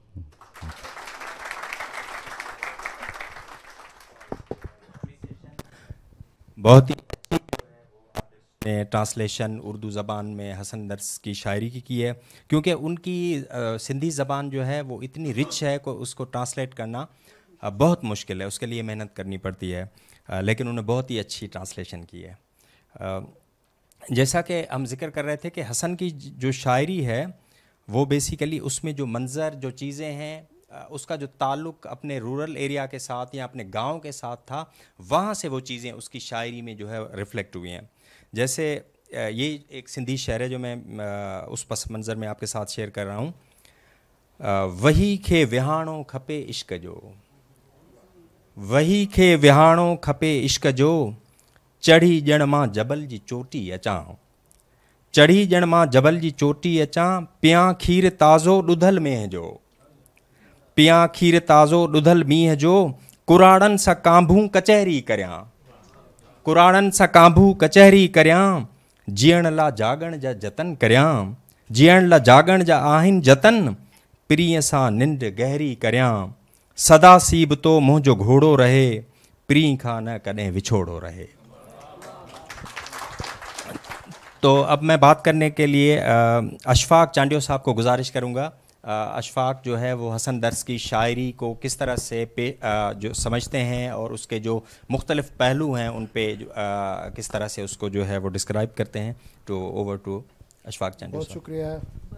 بہت ہی نے ٹرانسلیشن اردو زبان میں حسن درس کی شاعری کی ہے، کیونکہ ان کی سندھی زبان جو ہے وہ اتنی رچ ہے کہ اس کو ٹرانسلیٹ کرنا بہت مشکل ہے، اس کے لیے محنت کرنی پڑتی ہے، لیکن انہوں نے بہت ہی اچھی ٹرانسلیشن کی ہے. جیسا کہ ہم ذکر کر رہے تھے کہ حسن کی جو شاعری ہے وہ بیسیکلی اس میں جو منظر جو چیزیں ہیں اس کا جو تعلق اپنے رورل ایریا کے ساتھ یا اپنے گاؤں کے ساتھ تھا، وہاں سے وہ چیزیں اس کی شاعری میں جو ہے ریفلیکٹ ہوئی ہیں. جیسے یہ ایک سندھی شعر ہے جو میں اس پس منظر میں آپ کے ساتھ شیئر کر رہا ہوں. وہی کھے وہاڑوں کھپے عشق جو، وہی کھے وہاڑوں کھپے عشق جو، چڑھی ॼण मां जबल जी चोटी अचां، चढ़ी ॼण मां जबल जी चोटी अचां، पियां खीर ताज़ो ॾुधल मींहं जो، पियां खीर ताज़ो ॾुधल मींहं जो, कुराड़नि सां कांभूं कचहरी करियां, कुराड़नि सां कांभूं कचहरी करियां, जीअण लाइ जाॻण जा जतन करियां, जीअण लाइ जाॻण जा आहिनि जतन, प्रीअ सां निंड गहरी करियां, सदा सीब तो मुंहिंजो घोड़ो रहे, प्रीं खां न कॾहिं विछोड़ो रहे. تو اب میں بات کرنے کے لیے اشفاق چانڈیو صاحب کو گزارش کروں گا. اشفاق جو ہے وہ حسن درس کی شاعری کو کس طرح سے جو سمجھتے ہیں اور اس کے جو مختلف پہلو ہیں ان پہ کس طرح سے اس کو جو ہے وہ ڈسکرائب کرتے ہیں. تو اوور ٹو اشفاق چانڈیو صاحب. بہت شکریہ،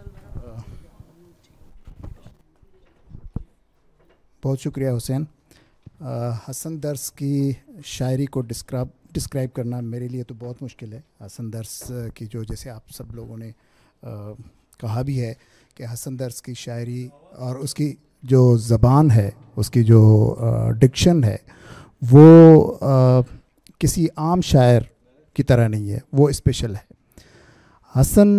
بہت شکریہ حسین. حسن درس کی شاعری کو ڈسکرائب کرنا میرے لیے تو بہت مشکل ہے. حسن درس کی جو جیسے آپ سب لوگوں نے کہا بھی ہے کہ حسن درس کی شاعری اور اس کی جو زبان ہے، اس کی جو ڈکشن ہے، وہ کسی عام شاعر کی طرح نہیں ہے، وہ اسپیشل ہے. حسن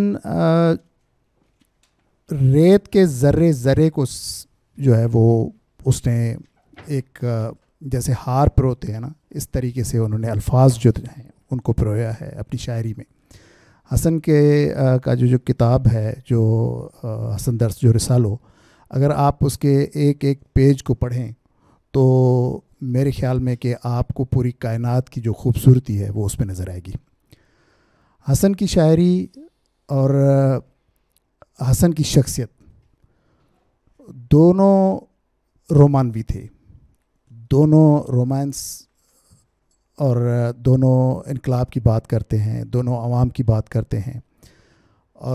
ریت کے ذرے ذرے کو جو ہے وہ اس نے ایک جیسے ہار پروتے ہیں نا، اس طریقے سے انہوں نے الفاظ جو ہیں ان کو پرویا ہے اپنی شاعری میں. حسن کے کا جو کتاب ہے، جو حسن درس جو رسالو، اگر آپ اس کے ایک ایک پیج کو پڑھیں تو میرے خیال میں کہ آپ کو پوری کائنات کی جو خوبصورتی ہے وہ اس پہ نظر آئے گی. حسن کی شاعری اور حسن کی شخصیت دونوں رومانوی تھے، دونوں رومانس اور دونوں انقلاب کی بات کرتے ہیں، دونوں عوام کی بات کرتے ہیں. اور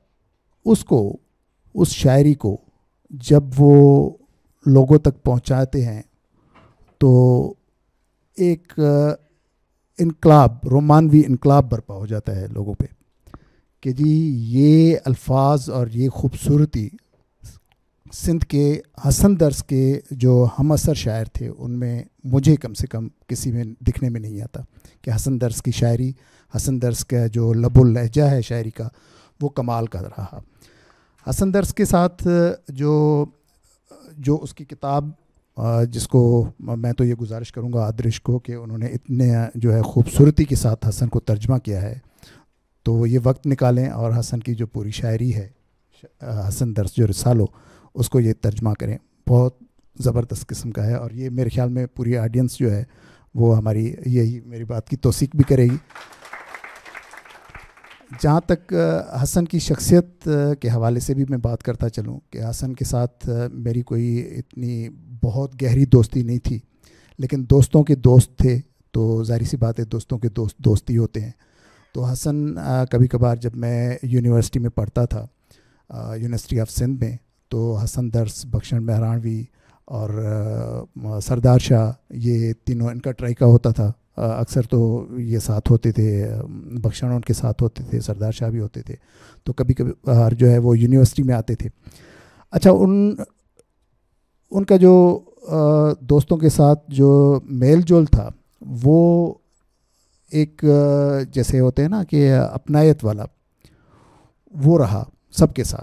اس شاعری کو جب وہ لوگوں تک پہنچاتے ہیں تو ایک انقلاب، رومانوی انقلاب برپا ہو جاتا ہے لوگوں پہ کہ جی یہ الفاظ اور یہ خوبصورتی سندھ کے حسن درس کے جو ہم اثر شاعر تھے ان میں مجھے کم سے کم کسی میں دکھنے میں نہیں آتا کہ حسن درس کی شاعری، حسن درس کا جو لب اللہجہ ہے شاعری کا، وہ کمال کا رہا. حسن درس کے ساتھ جو اس کی کتاب، جس کو میں تو یہ گزارش کروں گا آدرش کو کہ انہوں نے اتنے جو ہے خوبصورتی کے ساتھ حسن کو ترجمہ کیا ہے، تو یہ وقت نکالیں اور حسن کی جو پوری شاعری ہے، حسن درس جو رسالو، اس کو یہ ترجمہ کریں. بہت زبردست قسم کا ہے اور یہ میرے خیال میں پوری آڈینس جو ہے وہ ہماری یہی میری بات کی توثیق بھی کرے گی. जहाँ तक हसन की शख्सियत के हवाले से भी मैं बात करता चलूँ कि हसन के साथ मेरी कोई इतनी बहुत गहरी दोस्ती नहीं थी, लेकिन दोस्तों के दोस्त थे, तो ज़ाहिर सी बात है दोस्तों के दोस्त दोस्ती होते हैं। तो हसन कभी कभार जब मैं यूनिवर्सिटी में पढ़ता था, यूनिवर्सिटी ऑफ सिंध में, तो हसन दर्स, बख्शन महरानवी और सरदार शाह, ये तीनों इनका ट्राइका होता था। अक्सर तो ये साथ होते थे, बख्शन उनके साथ होते थे, सरदार शाह भी होते थे। तो कभी कभी जो है वो यूनिवर्सिटी में आते थे। अच्छा, उनका जो दोस्तों के साथ जो मेल जोल था वो एक जैसे होते हैं ना कि अपनायत वाला, वो रहा सबके साथ।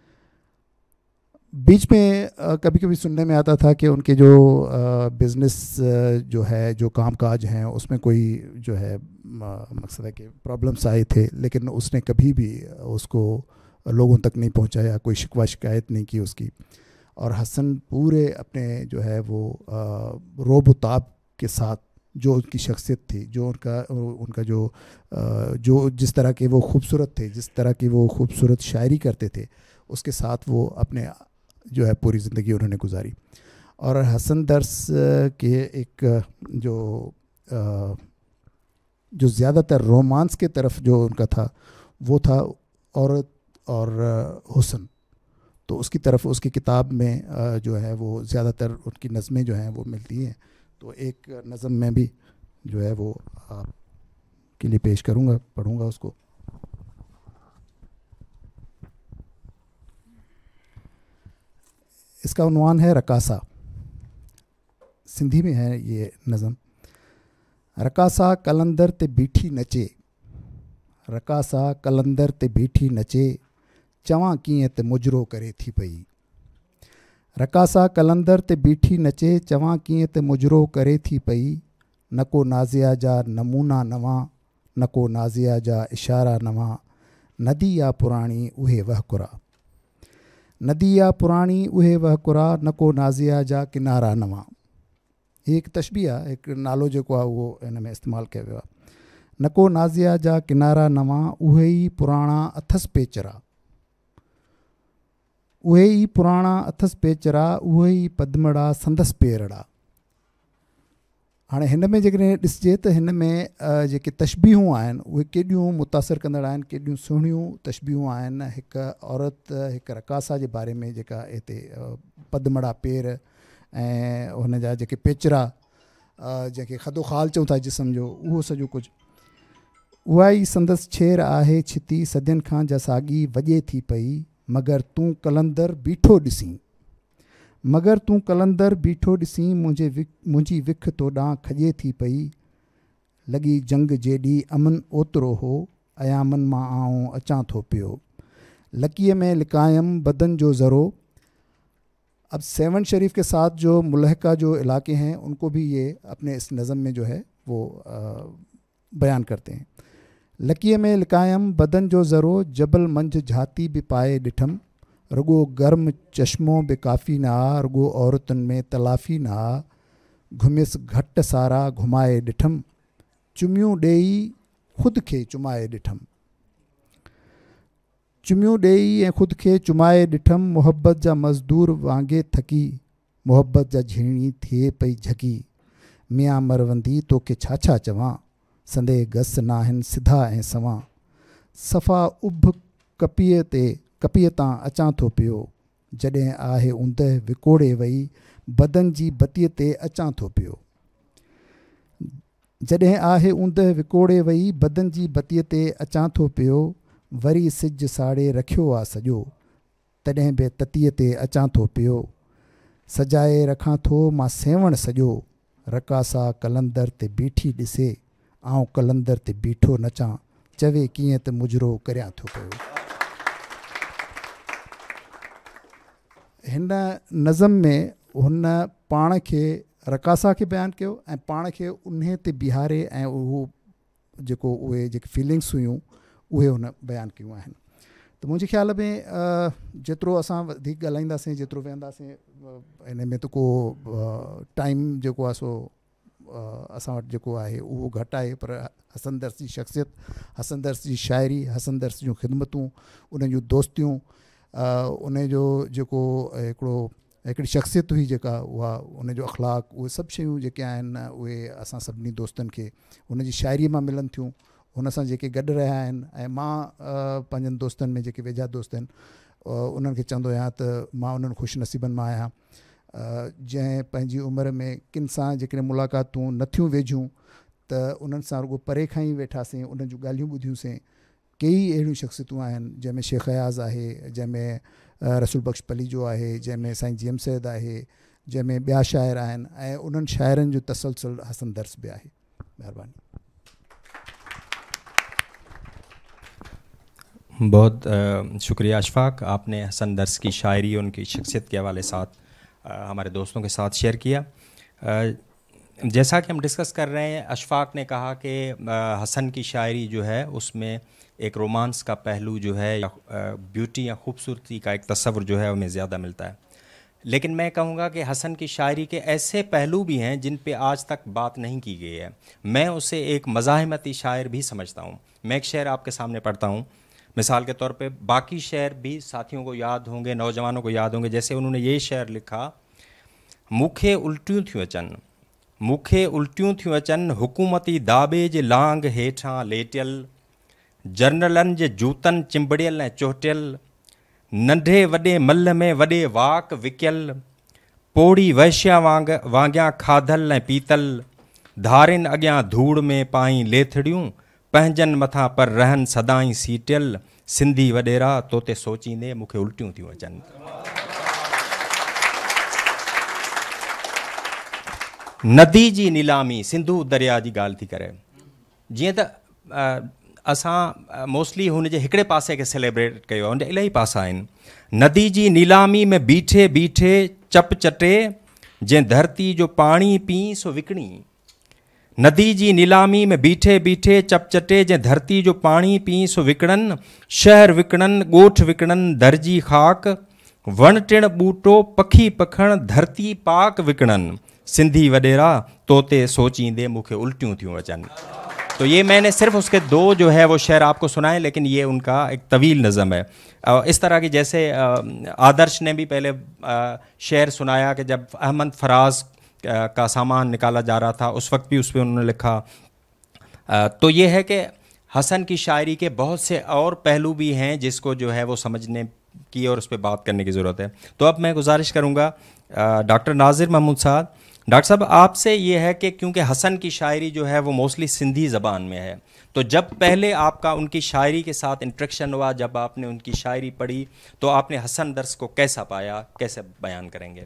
बीच में कभी कभी सुनने में आता था कि उनके जो बिज़नेस जो है, जो कामकाज हैं, उसमें कोई जो है मकसद है कि प्रॉब्लम्स आए थे, लेकिन उसने कभी भी उसको लोगों तक नहीं पहुंचाया, कोई शिकवा शिकायत नहीं की उसकी। और हसन पूरे अपने जो है वो रोब-उ-ताब के साथ, जो उनकी शख्सियत थी, जो उनका जो जिस तरह के वो खूबसूरत थे, जिस तरह की वो खूबसूरत शायरी करते थे, उसके साथ वो अपने जो है पूरी ज़िंदगी उन्होंने गुजारी। और हसन दर्स के एक जो ज़्यादातर रोमांस के तरफ जो उनका था, वो था औरत और हुस्न। तो उसकी तरफ उसकी किताब में जो है वो ज़्यादातर उनकी नज़में जो हैं वो मिलती हैं। तो एक नज़म में भी जो है वो आपके लिए पेश करूँगा, पढ़ूँगा उसको। इसका उन्वान है रकासा। सिंधी में है ये नज़म। रकासा कलंदर ते बीठी नचे, रकासा कलंदर ते बीठी नचे, चवां कीअं ते मुजरो करे थी पई। रकासा कलंदर ते बीठी नचे, चवां कीअं ते मुजरो करे थी पई। न को नाज़िया जा नमूना नवां, न को नाज़िया जा इशारा नवां, नदी या पुराणी उहे वहकुरा, नदी या पुराणी उहे वहकुरा, न को नाज़िया जा किनारा नवां। एक तशबीह आहे, एक नालो जेको आहे उहो हिन में इस्तेमालु कयो वियो आहे। न को नाज़िया जा किनारा नवां, उहे ई पुराणा अथसि पेचरा, उहे ई पुराणा अथसि पेचरा, उहे ई पद्मड़ा संदसि पेरड़ा। हाणे हिन में जेकॾहिं ॾिसिजे त हिन में जेके तशबीहूं आहिनि उहे केॾियूं मुतासिर कंदड़ आहिनि, केॾियूं सुहिणियूं तशबीहूं आहिनि। हिकु औरत, हिकु रकासा जे बारे में जेका हिते पद्मड़ा पेर ऐं हुन जा जेके पेचरा, जंहिंखे खदो ख़ाल चऊं था जिस्म जो, उहो सॼो कुझु। उहा ई संदसि छेर आहे छिती, सदियुनि खां जसागी वॼे थी पई, मगर तूं कलंदर बीठो ॾिसीं, मगर तूं कलंदर बीठो ॾिसीं, मुंहिंजी विख तोॾां खॼे थी पई। लॻी जंग जेॾी अमन ओतिरो हो, अयामन मां आऊं अचां थो पियो। लकीअ में लिकायम बदन जो ज़रो। अब सेवन शरीफ के साथ जो मुलहका जो इलाके हैं उनको भी ये अपने इस नज़म में जो है वो बयान करते हैं। लकीअ में लिकायम बदन जो ज़रो, जबल मंझ झाती बि पाए ॾिठमि, रुगो गर्म चश्मो बि काफ़ी न आ, रुगो औरतुनि में तलाफ़ी न आ, घुमियसि घट सारा घुमाए ॾिठमि, चुमियूं ॾेई ख़ुदि खे चुमाए ॾिठमि, चुमियूं ॾेई ऐं ख़ुदि खे चुमाए ॾिठमि, मुहबत जा मज़दूर वांगे थकी, मुहबत जा झीणी थिए पई झकी। मियां मरवंदी तोखे छा छा चवां, संदे गस नाहिनि सिधा ऐं सवां, सफ़ा उभ कपीअ तां अचां थो पियो, जॾहिं आहे ऊंदहि विकोड़े वई, बदन जी बतीअ ते अचां थो पियो। जॾहिं आहे ऊंदहि विकोड़े वई, बदन जी बतीअ ते अचां थो पियो, वरी सिज साड़े रखियो आहे सॼो, तॾहिं बि ततीअ ते अचां थो पियो। सजाए रखां थो मां सेवण सॼो, रकासा कलंदर ते बीठी ॾिसे, आऊं कलंदर ते बीठो नचां, चवे कीअं त मुजरो करियां थो पियो। हिन नज़म में हुन पाण खे रकासा खे बयानु कयो ऐं पाण खे उन ते बिहारे ऐं उहो जेको उहे जेके फीलिंग्स हुयूं उहे हुन बयानु कयूं आहिनि। त मुंहिंजे ख़्याल में जेतिरो असां वधीक ॻाल्हाईंदासीं, जेतिरो वेहंदासीं हिन में, त को टाइम जेको आहे सो असां वटि जेको आहे उहो घटि आहे, पर हसन दर्स जी शख़्सियत, हसन दर्स जी शाइरी, हसन दर्स जूं ख़िदमतूं, उन जूं दोस्तियूं, उन जो जेको हिकिड़ी शख़्सियत हुई जेका उहा, उन जो अख़लाक़, उहे सभु शयूं जेके आहिनि उहे असां सभिनी दोस्तनि खे उन जी शाइरीअ मां मिलनि थियूं। हुन सां जेके गॾु रहिया आहिनि, ऐं मां पंहिंजनि दोस्तनि में जेके वेझा दोस्त आहिनि उन्हनि खे चवंदो आहियां त मां उन्हनि ख़ुशि नसीबनि मां आहियां जंहिं पंहिंजी उमिरि में किन सां जेकॾहिं मुलाक़ातूं नथियूं वेझूं त उन्हनि सां रुॻो परे खां ई वेठासीं, उन्हनि जूं ॻाल्हियूं ॿुधियूंसीं। कई अहिड़ियूं शख़्सियतूं आहिनि जंहिंमें शेख अयाज़ आहे, जंहिंमें रसूल बख्श पलीजो आहे, जंहिंमें साईं जीएम सैद आहे, जंहिंमें ॿिया शाइर आहिनि, ऐं उन्हनि शाइरनि जो तसलसल हसन दर्स बि आहे। महिरबानी। बहुत शुक्रिया अशफाक, आपने हसन दर्स की शायरी उनकी शख्सियत के हवाले साथ हमारे दोस्तों के साथ शेयर किया। जैसा कि हम डिस्कस कर रहे हैं, अशफाक ने कहा कि हसन की शायरी जो है उसमें एक रोमांस का पहलू जो है या ब्यूटी या खूबसूरती का एक तस्वुर जो है हमें ज़्यादा मिलता है। लेकिन मैं कहूँगा कि हसन की शायरी के ऐसे पहलू भी हैं जिन पे आज तक बात नहीं की गई है। मैं उसे एक मज़ाहिमती शायर भी समझता हूँ। मैं एक शेर आपके सामने पढ़ता हूँ, मिसाल के तौर पे बाकी शेर भी साथियों को याद होंगे, नौजवानों को याद होंगे। जैसे उन्होंने ये शेर लिखा, मूंखे उल्टियूं थियूं अचनि, मूंखे उल्टियूं थियूं अचनि, हुकूमती दाबे जे लांग हेठां लेटियल, जर्नलनि जे जूतनि चिंबड़ियल ऐं चोटियल, नंढे वॾे मल में वॾे वाक विकियल, पोड़ी वैश्या वांगियां खाधल ऐं पीतल, धारिन अॻियां धूड़ में पाई लेथड़ियूं, पंहिंजनि मथां पर रहनि सदाई सीटियल, सिंधी वॾेरा तोते सोचींदे मूंखे उल्टियूं थियूं अचनि। नदी जी नीलामी, सिंधु दरिया जी ॻाल्हि थी करे। जीअं त असां मोस्टली हुन जे हिकिड़े पासे खे सेलिब्रेट कयो आहे, उन जा इलाही पासा आहिनि। नदी जी नीलामी में बीठे बीठे चप चटे, जंहिं धरती जो पाणी पी सो विकिणी। नदी जी नीलामी में बीठे बीठे चप चटे, जंहिं धरती जो पाणी पी सो विकिणनि, शहर विकिणनि, ॻोठ विकिणनि, दर्जी ख़ाक, वण टिण ॿूटो, पखी पखण, धरती पाक विकिणनि, सिंधी वॾेरा तोते सोचींदे मूंखे उल्टियूं थियूं अचनि। तो ये मैंने सिर्फ उसके दो जो है वो शेर आपको सुनाए, लेकिन ये उनका एक तवील नज़म है। इस तरह की जैसे आदर्श ने भी पहले शेर सुनाया कि जब अहमद फराज का सामान निकाला जा रहा था उस वक्त भी उस पर उन्होंने लिखा। तो ये है कि हसन की शायरी के बहुत से और पहलू भी हैं जिसको जो है वो समझने की और उस पर बात करने की ज़रूरत है। तो अब मैं गुजारिश करूँगा डॉक्टर नाजिर महमूद साहब, डॉक्टर साहब आपसे ये है कि क्योंकि हसन की शायरी जो है वो मोस्टली सिंधी ज़बान में है, तो जब पहले आपका उनकी शायरी के साथ इंट्रैक्शन हुआ, जब आपने उनकी शायरी पढ़ी, तो आपने हसन दर्स को कैसा पाया, कैसे बयान करेंगे?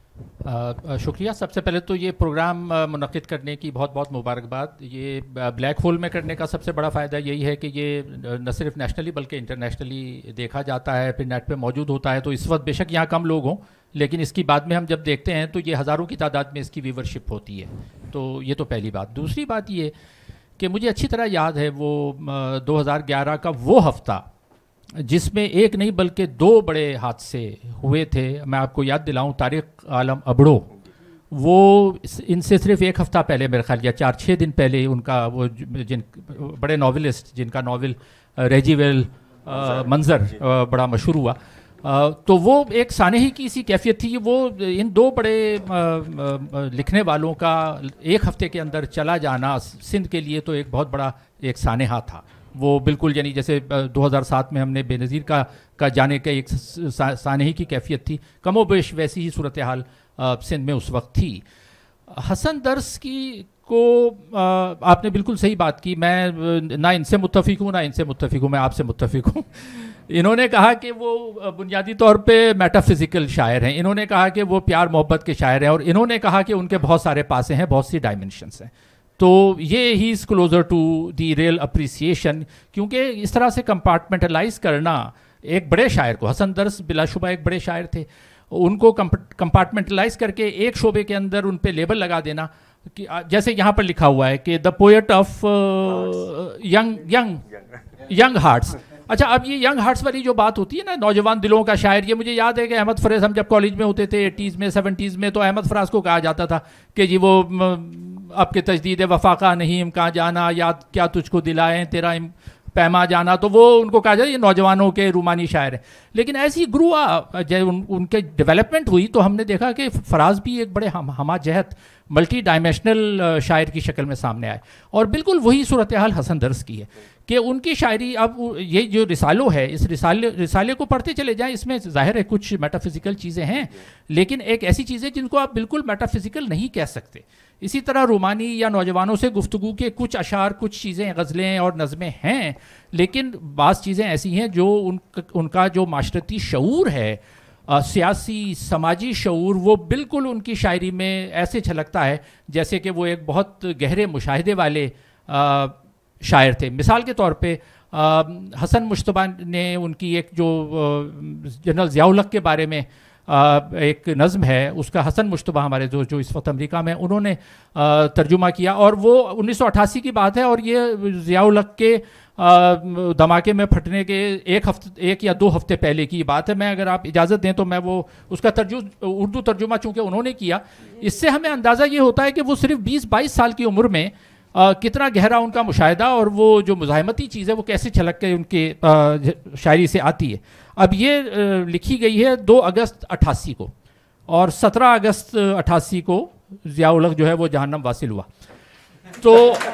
शुक्रिया। सबसे पहले तो ये प्रोग्राम मुनक़िद करने की बहुत बहुत मुबारकबाद। ये ब्लैक होल में करने का सबसे बड़ा फ़ायदा यही है कि ये न सिर्फ नेशनली बल्कि इंटरनेशनली देखा जाता है, फिर नेट पे मौजूद होता है। तो इस वक्त बेशक यहाँ कम लोग हों, लेकिन इसकी बाद में हम जब देखते हैं तो ये हज़ारों की तादाद में इसकी व्यूवरशिप होती है। तो ये तो पहली बात। दूसरी बात ये कि मुझे अच्छी तरह याद है वो 2011 का वो हफ़्ता जिसमें एक नहीं बल्कि दो बड़े हादसे हुए थे। मैं आपको याद दिलाऊं, तारिक आलम अबड़ो, वो इनसे सिर्फ एक हफ़्ता पहले, मेरे ख्याल या 4-6 दिन पहले, उनका वो जिन बड़े नावलिस्ट जिनका नावल रेजीवेल मंजर बड़ा मशहूर हुआ, तो वो एक सानही की सी कैफियत थी। वो इन दो बड़े लिखने वालों का एक हफ़्ते के अंदर चला जाना सिंध के लिए तो एक बहुत बड़ा एक सानहा था। वो बिल्कुल यानी जैसे 2007 में हमने बेनज़ीर का जाने का एक सानही की कैफियत थी, कमोबेश वैसी ही सूरत हाल सिंध में उस वक्त थी। हसन दर्स की को आपने बिल्कुल सही बात की। मैं ना इनसे मुत्तफ़िक हूँ ना इनसे मुत्तफ़िक हूँ, मैं आपसे मुत्तफ़िक हूँ। इन्होंने कहा कि वो बुनियादी तौर पे मेटाफिज़िकल शायर हैं, इन्होंने कहा कि वो प्यार मोहब्बत के शायर हैं, और इन्होंने कहा कि उनके बहुत सारे पासे हैं, बहुत सी डायमेंशंस हैं। तो ये ही is closer to the real appreciation, क्योंकि इस तरह से कंपार्टमेंटलाइज करना एक बड़े शायर को, हसन दर्स बिलाशुबा एक बड़े शायर थे, उनको कंपार्टमेंटलाइज करके एक शोबे के अंदर उन पे लेबल लगा देना कि जैसे यहाँ पर लिखा हुआ है कि the poet of young hearts, अच्छा, अब ये यंग हार्ट्स वाली जो बात होती है ना, नौजवान दिलों का शायर, ये मुझे याद है कि अहमद फराज, हम जब कॉलेज में होते थे 80s में 70s में, तो अहमद फराज को कहा जाता था कि जी वो आपके तजदीद वफा का नहीं कहाँ जाना, याद क्या तुझको दिलाएं तेरा पैमा जाना, तो वो उनको कहा जाए ये नौजवानों के रूमानी शायर हैं। लेकिन ऐसी ग्रुआ जब उनके डेवलपमेंट हुई तो हमने देखा कि फराज भी एक बड़े हमाजहत मल्टी डायमेंशनल शायर की शक्ल में सामने आए, और बिल्कुल वही सूरत हाल हसन दर्स की है कि उनकी शायरी, अब ये जो रिसालो है, इस रिसाले को पढ़ते चले जाएं, इसमें ज़ाहिर है कुछ मेटाफिज़िकल चीज़ें हैं, लेकिन एक ऐसी चीज़ें जिनको आप बिल्कुल मेटाफिज़िकल नहीं कह सकते। इसी तरह रूमानी या नौजवानों से गुफ्तगू के कुछ अशार, कुछ चीज़ें, गज़लें और नज़में हैं, लेकिन बाज़ चीज़ें ऐसी हैं जो उनका जो माशरती शऊर है, सियासी समाजी शऊर, वो बिल्कुल उनकी शायरी में ऐसे झलकता है जैसे कि वो एक बहुत गहरे मुशाहिदे वाले शायर थे। मिसाल के तौर पे हसन मुश्तबा ने उनकी एक जो जनरल ज़ियाउल हक़ के बारे में एक नज़म है, उसका हसन मुश्तबा हमारे जो इस वक्त अमेरिका में, उन्होंने तर्जुमा किया, और वो 1988 की बात है, और ये ज़ियाउल हक़ के धमाके में फटने के एक या दो हफ्ते पहले की बात है। मैं, अगर आप इजाज़त दें तो मैं वो उसका उर्दू तर्जुमा चूँकि उन्होंने किया, इससे हमें अंदाज़ा ये होता है कि वो सिर्फ 20-22 साल की उम्र में कितना गहरा उनका मुशाहिदा और वो जो मुज़ाहमती चीज़ है वो कैसे छलक के उनके शायरी से आती है। अब ये लिखी गई है 2 अगस्त 88 को, और 17 अगस्त 88 को ज़ियाउल हक़ जो है वो जहन्नम वासिल हुआ। तो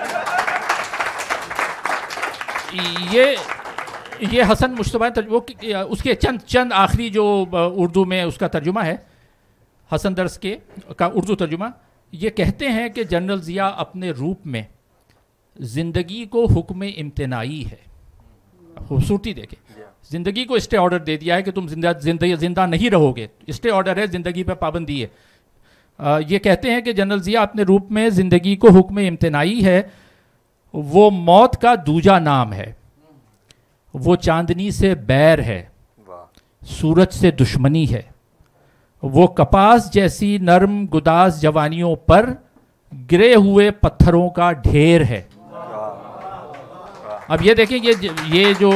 ये हसन मुश्तबा उसके चंद आखिरी जो उर्दू में उसका तर्जुमा है, हसन दर्स का उर्दू तर्जुमा, ये कहते हैं कि जनरल ज़िया अपने रूप में ज़िंदगी को हुक्म इम्तनाई है। खूबसूरती देखें, ज़िंदगी को स्टे ऑर्डर दे दिया है कि तुम जिंदा नहीं रहोगे, स्टे ऑर्डर है, ज़िंदगी पर पाबंदी है। ये कहते हैं कि जनरल ज़िया अपने रूप में ज़िंदगी को हुक्म इम्तनाई है, वो मौत का दूजा नाम है, वो चांदनी से बैर है, सूरज से दुश्मनी है, वो कपास जैसी नरम गुदास जवानियों पर गिरे हुए पत्थरों का ढेर है। अब ये देखें, ये जो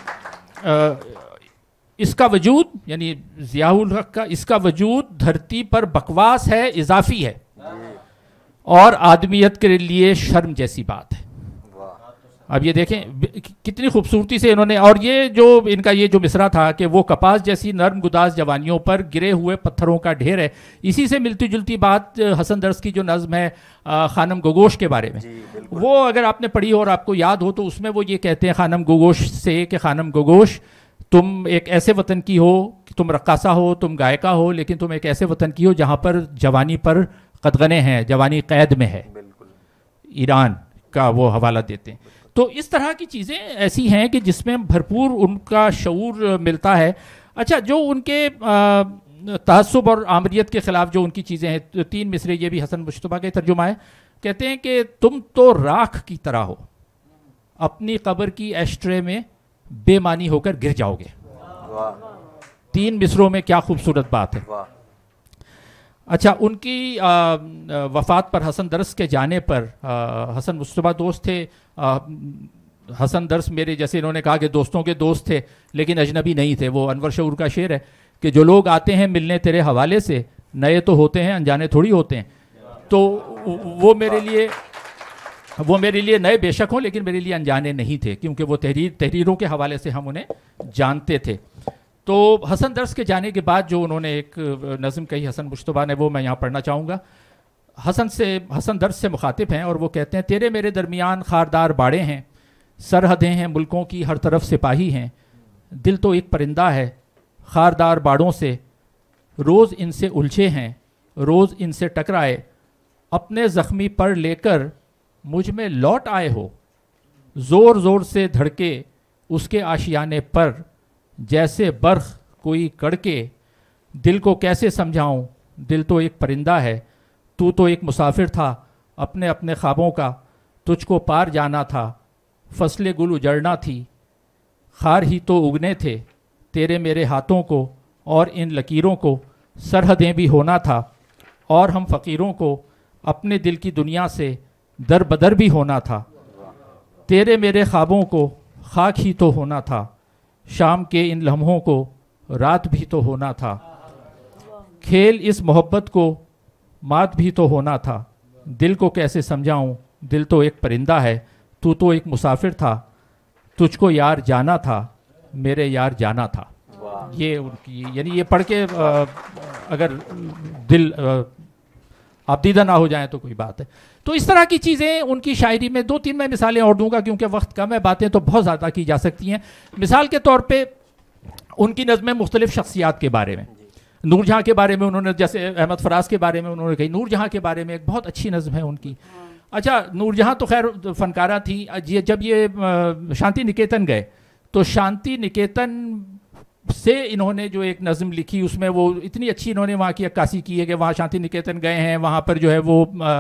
इसका वजूद, यानी ज़ियाउल हक़ का इसका वजूद धरती पर बकवास है, इजाफी है, और आदमियत के लिए शर्म जैसी बात है। अब ये देखें कितनी खूबसूरती से इन्होंने, और ये जो इनका ये जो मिसरा था कि वो कपास जैसी नर्म गुदास जवानियों पर गिरे हुए पत्थरों का ढेर है, इसी से मिलती जुलती बात हसन दर्स की जो नज़्म है खानम गोगोश के बारे में, वो अगर आपने पढ़ी हो और आपको याद हो तो उसमें वो ये कहते हैं खानम गोगोश से कि खानम गोगोश, तुम एक ऐसे वतन की हो कि तुम रक्कासा हो, तुम गायका हो, लेकिन तुम एक ऐसे वतन की हो जहाँ पर जवानी पर कदगने हैं, जवानी कैद में है। ईरान का वो हवाला देते हैं। तो इस तरह की चीज़ें ऐसी हैं कि जिसमें भरपूर उनका शऊर मिलता है। अच्छा, जो उनके तहस्सुब और आमरियत के ख़िलाफ़ जो उनकी चीज़ें हैं, 3 मिसरे ये भी हसन मुश्तबा के तर्जुमा है। कहते हैं कि तुम तो राख की तरह हो, अपनी कब्र की एस्ट्रे में बेमानी होकर गिर जाओगे। 3 मिसरों में क्या खूबसूरत बात है। अच्छा, उनकी वफ़ात पर, हसन दर्स के जाने पर, हसन मुश्तबा दोस्त थे, हसन दर्स मेरे जैसे इन्होंने कहा कि दोस्तों के दोस्त थे लेकिन अजनबी नहीं थे। वो अनवर शऊर का शेर है कि जो लोग आते हैं मिलने तेरे हवाले से, नए तो होते हैं अनजाने थोड़ी होते हैं। तो वो मेरे लिए नए बेशक हों लेकिन मेरे लिए अनजाने नहीं थे, क्योंकि वो तहरीरों के हवाले से हम उन्हें जानते थे। तो हसन दर्स के जाने के बाद जो उन्होंने एक नज़म कही हसन मुश्तबा ने, वो मैं यहाँ पढ़ना चाहूँगा। हसन दर्स से मुखातिब हैं और वो कहते हैं, तेरे मेरे दरमियान खारदार बाड़े हैं, सरहदें हैं मुल्कों की, हर तरफ सिपाही हैं, दिल तो एक परिंदा है खारदार बाड़ों से, रोज़ इनसे उलझे हैं, रोज़ इनसे टकराए, अपने ज़ख्मी पर लेकर मुझ में लौट आए हो, ज़ोर ज़ोर से धड़के उसके आशियाने पर, जैसे बर्फ़ कोई कड़के, दिल को कैसे समझाऊं, दिल तो एक परिंदा है, तू तो एक मुसाफिर था अपने अपने ख्वाबों का, तुझको पार जाना था, फसले गुल उजड़ना थी, खार ही तो उगने थे तेरे मेरे हाथों को, और इन लकीरों को सरहदें भी होना था, और हम फ़कीरों को अपने दिल की दुनिया से दर बदर भी होना था, तेरे मेरे ख्वाबों को खाक ही तो होना था, शाम के इन लम्हों को रात भी तो होना था, खेल इस मोहब्बत को मात भी तो होना था, दिल को कैसे समझाऊं, दिल तो एक परिंदा है, तू तो एक मुसाफिर था, तुझको यार जाना था, मेरे यार जाना था। ये उनकी, यानी ये पढ़ के अगर दिल आबदीदा ना हो जाए तो कोई बात है। तो इस तरह की चीज़ें उनकी शायरी में, 2-3 मैं मिसालें और दूंगा क्योंकि वक्त कम है, बातें तो बहुत ज़्यादा की जा सकती हैं। मिसाल के तौर पे उनकी नज़में मुख्तलिफ शख्सियात के बारे में, नूरजहाँ के बारे में उन्होंने, जैसे अहमद फराज के बारे में उन्होंने कही, नूरजहाँ के बारे में एक बहुत अच्छी नज़म है उनकी। अच्छा, नूरजहाँ तो खैर फनकारा थी। जब ये शांति निकेतन गए तो शांति निकेतन से इन्होंने जो एक नज़म लिखी उसमें वो इतनी अच्छी इन्होंने वहाँ की अक्कासी की है कि वहाँ शांति निकेतन गए हैं, वहाँ पर जो है वो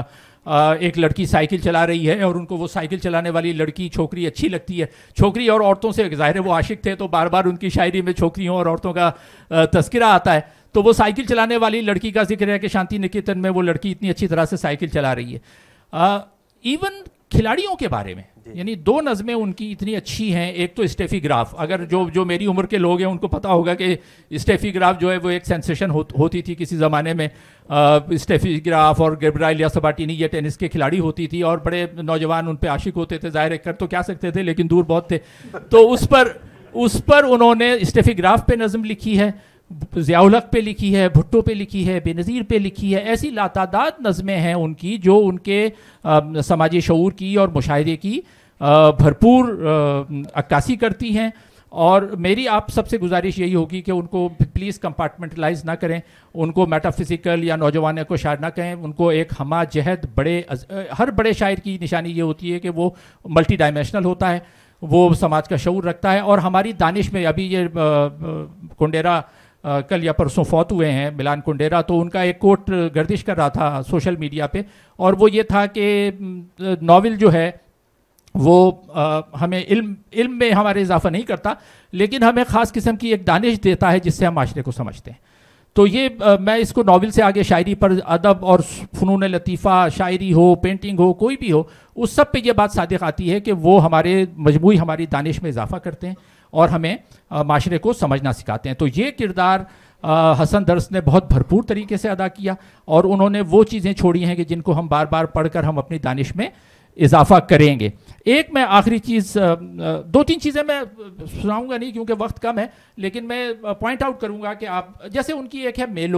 एक लड़की साइकिल चला रही है और उनको वो साइकिल चलाने वाली लड़की छोकरी अच्छी लगती है। छोकरी और औरतों से ज़ाहिर है वो आशिक थे, तो बार बार उनकी शायरी में छोकरियों और औरतों का तस्करा आता है। तो वो साइकिल चलाने वाली लड़की का जिक्र है कि शांति निकेतन में वो लड़की इतनी अच्छी तरह से साइकिल चला रही है। इवन खिलाड़ियों के बारे में, यानी 2 नज़में उनकी इतनी अच्छी हैं। एक तो स्टेफी ग्राफ, अगर जो मेरी उम्र के लोग हैं उनको पता होगा कि स्टेफी ग्राफ जो है वो एक सेंसेशन होती थी किसी ज़माने में। स्टेफी ग्राफ और गैब्रिएला सबाटिनी ये टेनिस के खिलाड़ी होती थी और बड़े नौजवान उन पे आशिक होते थे, ज़ाहिर कर तो क्या सकते थे लेकिन दूर बहुत थे। तो उस पर उन्होंने स्टेफी ग्राफ पे नज़म लिखी है, ज़ियाउल हक पे लिखी है, भुट्टो पे लिखी है, बेनज़ीर पे लिखी है। ऐसी लातादाद नज़में हैं उनकी जो उनके समाजी शऊर की और मुशाहिदे की भरपूर अक्कासी करती हैं। और मेरी आप सबसे गुजारिश यही होगी कि उनको प्लीज़ कंपार्टमेंटलाइज ना करें, उनको मेटाफिज़िकल या नौजवान को शायर ना कहें, उनको एक हमा जहद हर बड़े शायर की निशानी ये होती है कि वो मल्टी डायमेंशनल होता है, वो समाज का शऊर रखता है। और हमारी दानिश में अभी ये कुंडेरा कल या परसों फौत हुए हैं, मिलान कुंडेरा, तो उनका एक कोट गर्दिश कर रहा था सोशल मीडिया पे, और वो ये था कि नावल जो है वो हमें इल्म में हमारे इजाफा नहीं करता, लेकिन हमें ख़ास किस्म की एक दानिश देता है जिससे हम माशरे को समझते हैं। तो ये मैं इसको नावल से आगे शायरी पर, अदब और फ़नून लतीफ़ा, शायरी हो, पेंटिंग हो, कोई भी हो, उस सब पे ये बात सादिक आती है कि वो हमारे मजमूई हमारी दानिश में इजाफा करते हैं और हमें माशरे को समझना सिखाते हैं। तो ये किरदार हसन दर्स ने बहुत भरपूर तरीके से अदा किया और उन्होंने वो चीज़ें छोड़ी हैं कि जिनको हम बार बार पढ़कर हम अपनी दानिश में इजाफा करेंगे। एक मैं आखिरी चीज़, 2-3 चीज़ें मैं सुनाऊंगा नहीं क्योंकि वक्त कम है, लेकिन मैं पॉइंट आउट करूंगा कि आप, जैसे उनकी एक है मेलो,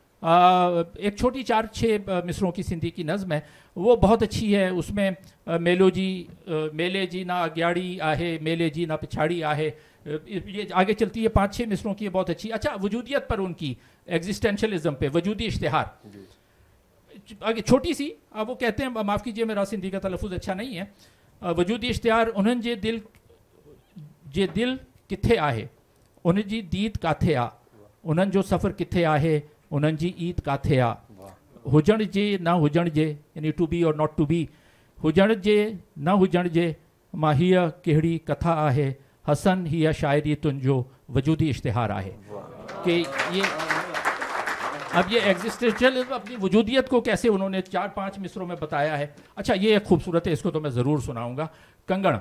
एक छोटी 4-6 मिसरों की सिंधी की नज़म है, वो बहुत अच्छी है। उसमें मेलो जी मेले जी ना अग्याड़ी आहे, मेले जी ना पिछाड़ी आहे, ये आगे चलती है 5-6 मिसरों की, बहुत अच्छी। अच्छा, वजूदियत पर उनकी, एग्जिस्टेंशलिज्म पे, वजूदी इश्तिहार, आगे छोटी सी, अब वो कहते हैं, माफ़ कीजिए मेरा सिंधी का तलफ़ुज़ अच्छा नहीं है, वजूदी इश्तिहार, उन्हनि जे दिल किथे आहे, उन्हनि जी दीद काथे आ, उन्हनि जो सफ़र किथे आहे, उन्हनि जी ईद काथे आ, हुजण जे न हुजण जे, यानी टू बी और नॉट टू बी, हुजण जे न हुजण जे, मां हीअ कहिड़ी कथा आहे, हसन हीअ शायरी तुंहिंजो वजूदी इश्तिहार आहे। कि ये अब ये एग्जिस्टेंशियल अपनी वजूदियत को कैसे उन्होंने 4-5 मिसरों में बताया है। अच्छा, ये एक खूबसूरत है, इसको तो मैं ज़रूर सुनाऊंगा। कंगण,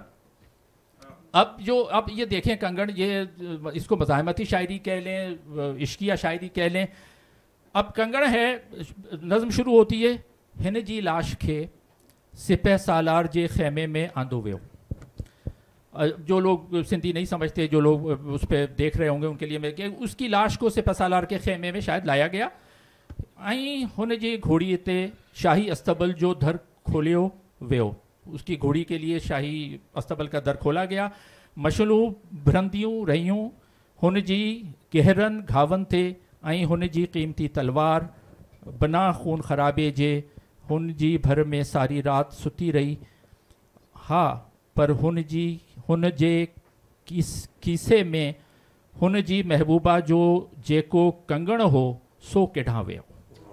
अब ये देखें, कंगण, ये इसको मज़ाहमती शायरी कह लें, इश्किया शायरी कह लें। अब कंगण है, नज़म शुरू होती है, हिन जी लाश खे सिपह सालार जे खेमे में आंदो वियो। जो लोग सिंधी नहीं समझते, जो लोग उस पर देख रहे होंगे उनके लिए मैं कि उसकी लाश को सिपह सालार के खेमे में शायद लाया गया, ऐं हुन जी घोड़ी ते शाही अस्तबल जो दर खोलियो वियो, उसकी घोड़ी के लिए शाही अस्तबल का दर खोला गया। मशलू भरंदियूं रहियूं हुन जी गहरनि घावनि ते, ऐं हुन जी क़ीमती तलवार बिना खून ख़राबे जे हुन जी भर में सारी रात सुती रही। हा, पर हुन जे कीसे में हुन जी महबूबा जो जेको कंगण हो सो किढां वियो।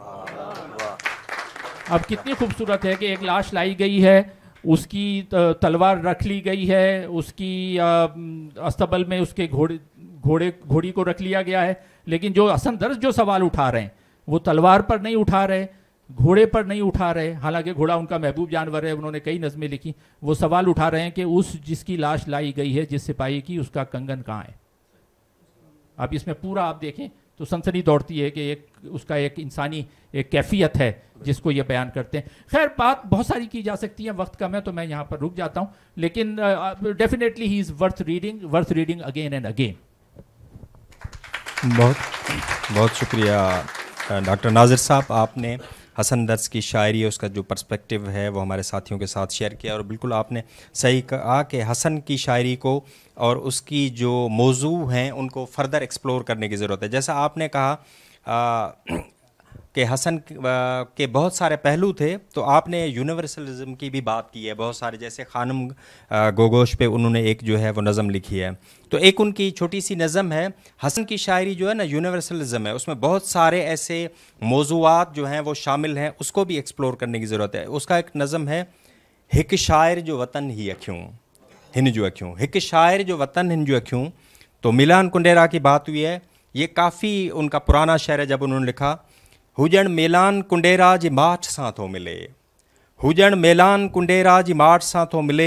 अब कितनी खूबसूरत है कि एक लाश लाई गई है, उसकी तलवार रख ली गई है, उसकी अस्तबल में उसके घोड़ी को रख लिया गया है, लेकिन जो हसन दर्स जो सवाल उठा रहे हैं वो तलवार पर नहीं उठा रहे, घोड़े पर नहीं उठा रहे, हालांकि घोड़ा उनका महबूब जानवर है, उन्होंने कई नज़में लिखी। वो सवाल उठा रहे हैं कि उस जिसकी लाश लाई गई है, जिस सिपाही की, उसका कंगन कहाँ है। आप इसमें पूरा आप देखें तो सनसनी दौड़ती है कि एक उसका एक इंसानी एक कैफियत है जिसको ये बयान करते हैं. खैर बात बहुत सारी की जा सकती है, वक्त कम है तो मैं यहाँ पर रुक जाता हूँ, लेकिन definitely he is worth reading again and again. बहुत बहुत शुक्रिया डॉक्टर नाज़िर साहब, आपने हसन दर्स की शायरी उसका जो पर्सपेक्टिव है वो हमारे साथियों के साथ शेयर किया. और बिल्कुल आपने सही कहा कि हसन की शायरी को और उसकी जो मौजू हैं उनको फर्दर एक्सप्लोर करने की ज़रूरत है. जैसा आपने कहा कि हसन के बहुत सारे पहलू थे, तो आपने यूनिवर्सलिज्म की भी बात की है बहुत सारे. जैसे खानम गोगोश पे उन्होंने एक जो है वो नज़म लिखी है, तो एक उनकी छोटी सी नज़म है. हसन की शायरी जो है ना यूनिवर्सलिज्म है, उसमें बहुत सारे ऐसे मौज़ूआत जो हैं वो शामिल हैं, उसको भी एक्सप्लोर करने की ज़रूरत है. उसका एक नज़म है, हिक शायर जो वतन ही अख्यूं हिन जो अख्यूं, हिक शायर जो वतन हिन जो अख्यूं. तो मिलान कुंडेरा की बात हुई है, ये काफ़ी उनका पुराना शेर है. जब उन्होंने लिखा, हुजण मेलान कुंडेरा जी माठ सां थो मिले, हुजण मेलान कुंडेरा जी माठ सां थो मिले,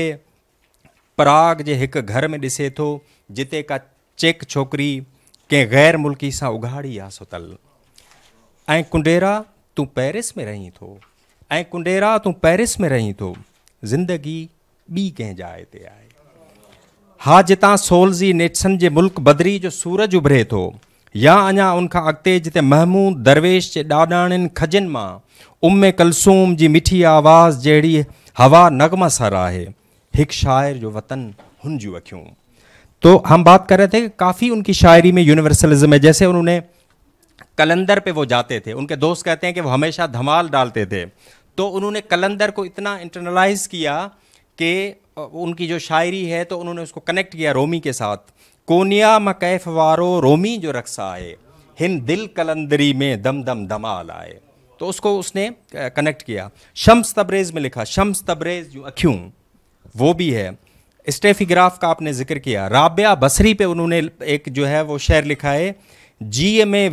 पराग जे हिक घर में ॾिसे थो, जिते का चेक छोकिरी कंहिं गैर मुल्की सां उघाड़ी आ सुतल. ऐं कुंडेरा तूं पेरिस में रहीं थो, ऐं कुंडेरा तूं पेरिस में रहीं थो, ज़िंदगी ॿी कंहिं जाइ ते आहे. हा जितां सोलज़ी नेट्सन जे मुल्क बदरी जो सूरज उभरे थो, या अञा उनखां अॻिते जिते महमूद दरवेश जे ॾाॾाणियुनि खजनि मां उम्मे कलसूम जी मिठी आवाज़ जहिड़ी हवा नगमा सर आहे, हिकु शायर जो वतन हुन जूं अखियूं. तो हम बात कर रहे थे कि काफ़ी उनकी शायरी में यूनिवर्सलिज्म है. जैसे उन्होंने कलंदर पे वो जाते थे, उनके दोस्त कहते हैं कि वो हमेशा धमाल डालते थे, तो उन्होंने कलंदर को इतना इंटरनलाइज किया कि उनकी जो शायरी है तो उन्होंने उसको कनेक्ट किया रोमी के साथ. कोनिया म कैफ वारो रोमी जो रक्सा है, हिन दिल कलंदरी में दम दम धमाल आए, तो उसको उसने कनेक्ट किया. शम्स तबरेज़ में लिखा, शम्स तबरेज़ जो अखियूं, वो भी है. स्टेफी ग्राफ का आपने जिक्र किया. राबिया बसरी पे उन्होंने एक जो है वो शेर लिखा है, जीअ में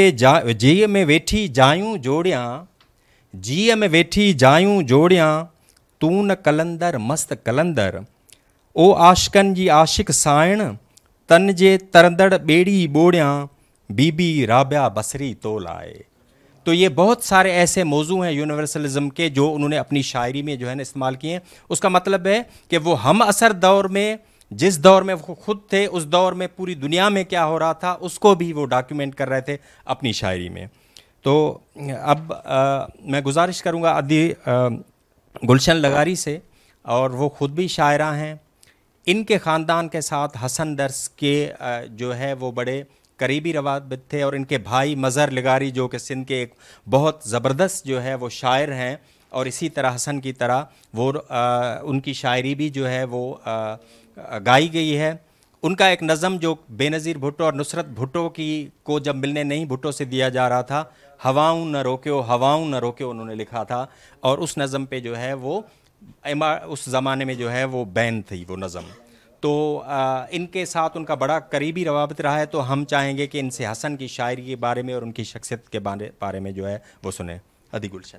वेठी जायूं जोड़ियां, जीअ में वेठी जायूं जोड़ियां, तू न कलंदर मस्त कलंदर, ओ आशिकन जी आशिक साइण, तन जे तरंदड़ बेड़ी बोड़ियां, बीबी राबिया बसरी तोल आए. तो ये बहुत सारे ऐसे मौजू हैं यूनिवर्सलिज्म के जो उन्होंने अपनी शायरी में जो है ना इस्तेमाल किए हैं. उसका मतलब है कि वो हम असर दौर में, जिस दौर में वो खुद थे, उस दौर में पूरी दुनिया में क्या हो रहा था उसको भी वो डॉक्यूमेंट कर रहे थे अपनी शायरी में. तो अब मैं गुजारिश करूँगा अदी गुलशन लगारी से, और वो ख़ुद भी शायरा हैं. इनके ख़ानदान के साथ हसन दर्स के जो है वो बड़े करीबी रवाबित थे, और इनके भाई मज़हर लगारी जो कि सिंध के एक बहुत ज़बरदस्त जो है वो शायर हैं, और इसी तरह हसन की तरह वो उनकी शायरी भी जो है वो गाई गई है. उनका एक नज़म जो बेनज़ीर भुट्टो और नुसरत भुट्टो की को जब मिलने नहीं भुट्टो से दिया जा रहा था, हवाऊं न रोक्यो हवाऊं न रोक्यो, उन्होंने लिखा था, और उस नज़म पे जो है वो उस ज़माने में जो है वो बैन थी वो नज़म. तो इनके साथ उनका बड़ा करीबी रवाबत रहा है. तो हम चाहेंगे कि इनसे हसन की शायरी के बारे में और उनकी शख्सियत के बारे में जो है वो सुने. अदी गुलशन.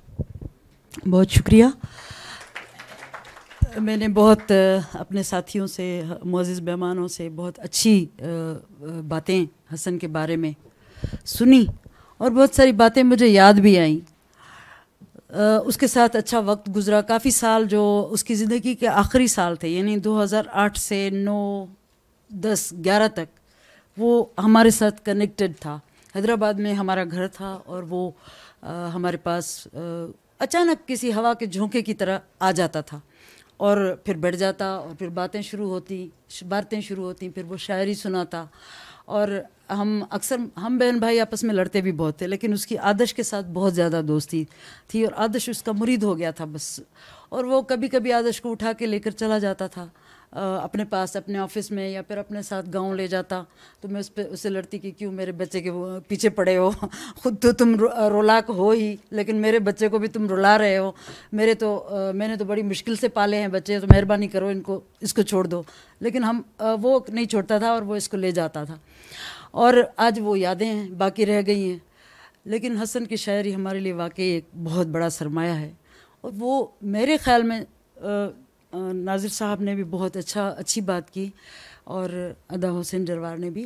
बहुत शुक्रिया. मैंने बहुत अपने साथियों से, मुअज़्ज़िज़ मेहमानों से बहुत अच्छी बातें हसन के बारे में सुनी, और बहुत सारी बातें मुझे याद भी आईं. उसके साथ अच्छा वक्त गुज़रा. काफ़ी साल जो उसकी ज़िंदगी के आखिरी साल थे, यानी 2008 से 9, 10, 11 तक वो हमारे साथ कनेक्टेड था. हैदराबाद में हमारा घर था, और वो हमारे पास अचानक किसी हवा के झोंके की तरह आ जाता था, और फिर बैठ जाता, और फिर बातें शुरू होती, फिर वो शायरी सुनाता. और हम बहन भाई आपस में लड़ते भी बहुत थे, लेकिन उसकी आदर्श के साथ बहुत ज़्यादा दोस्ती थी, और आदर्श उसका मुरीद हो गया था बस. और वो कभी कभी आदर्श को उठा के लेकर चला जाता था अपने पास, अपने ऑफिस में, या फिर अपने साथ गांव ले जाता. तो मैं उससे लड़ती कि क्यों मेरे बच्चे के पीछे पड़े हो, खुद तो तुम रुलाक हो ही, लेकिन मेरे बच्चे को भी तुम रुला रहे हो. मैंने तो बड़ी मुश्किल से पाले हैं बच्चे, तो मेहरबानी करो इसको छोड़ दो. लेकिन वो नहीं छोड़ता था, और वो इसको ले जाता था. और आज वो यादें हैं, बाकी रह गई हैं. लेकिन हसन की शायरी हमारे लिए वाकई एक बहुत बड़ा सरमाया है. और वो मेरे ख़्याल में नाज़िर साहब ने भी बहुत अच्छी बात की, और अदा हुसैन जरवार ने भी.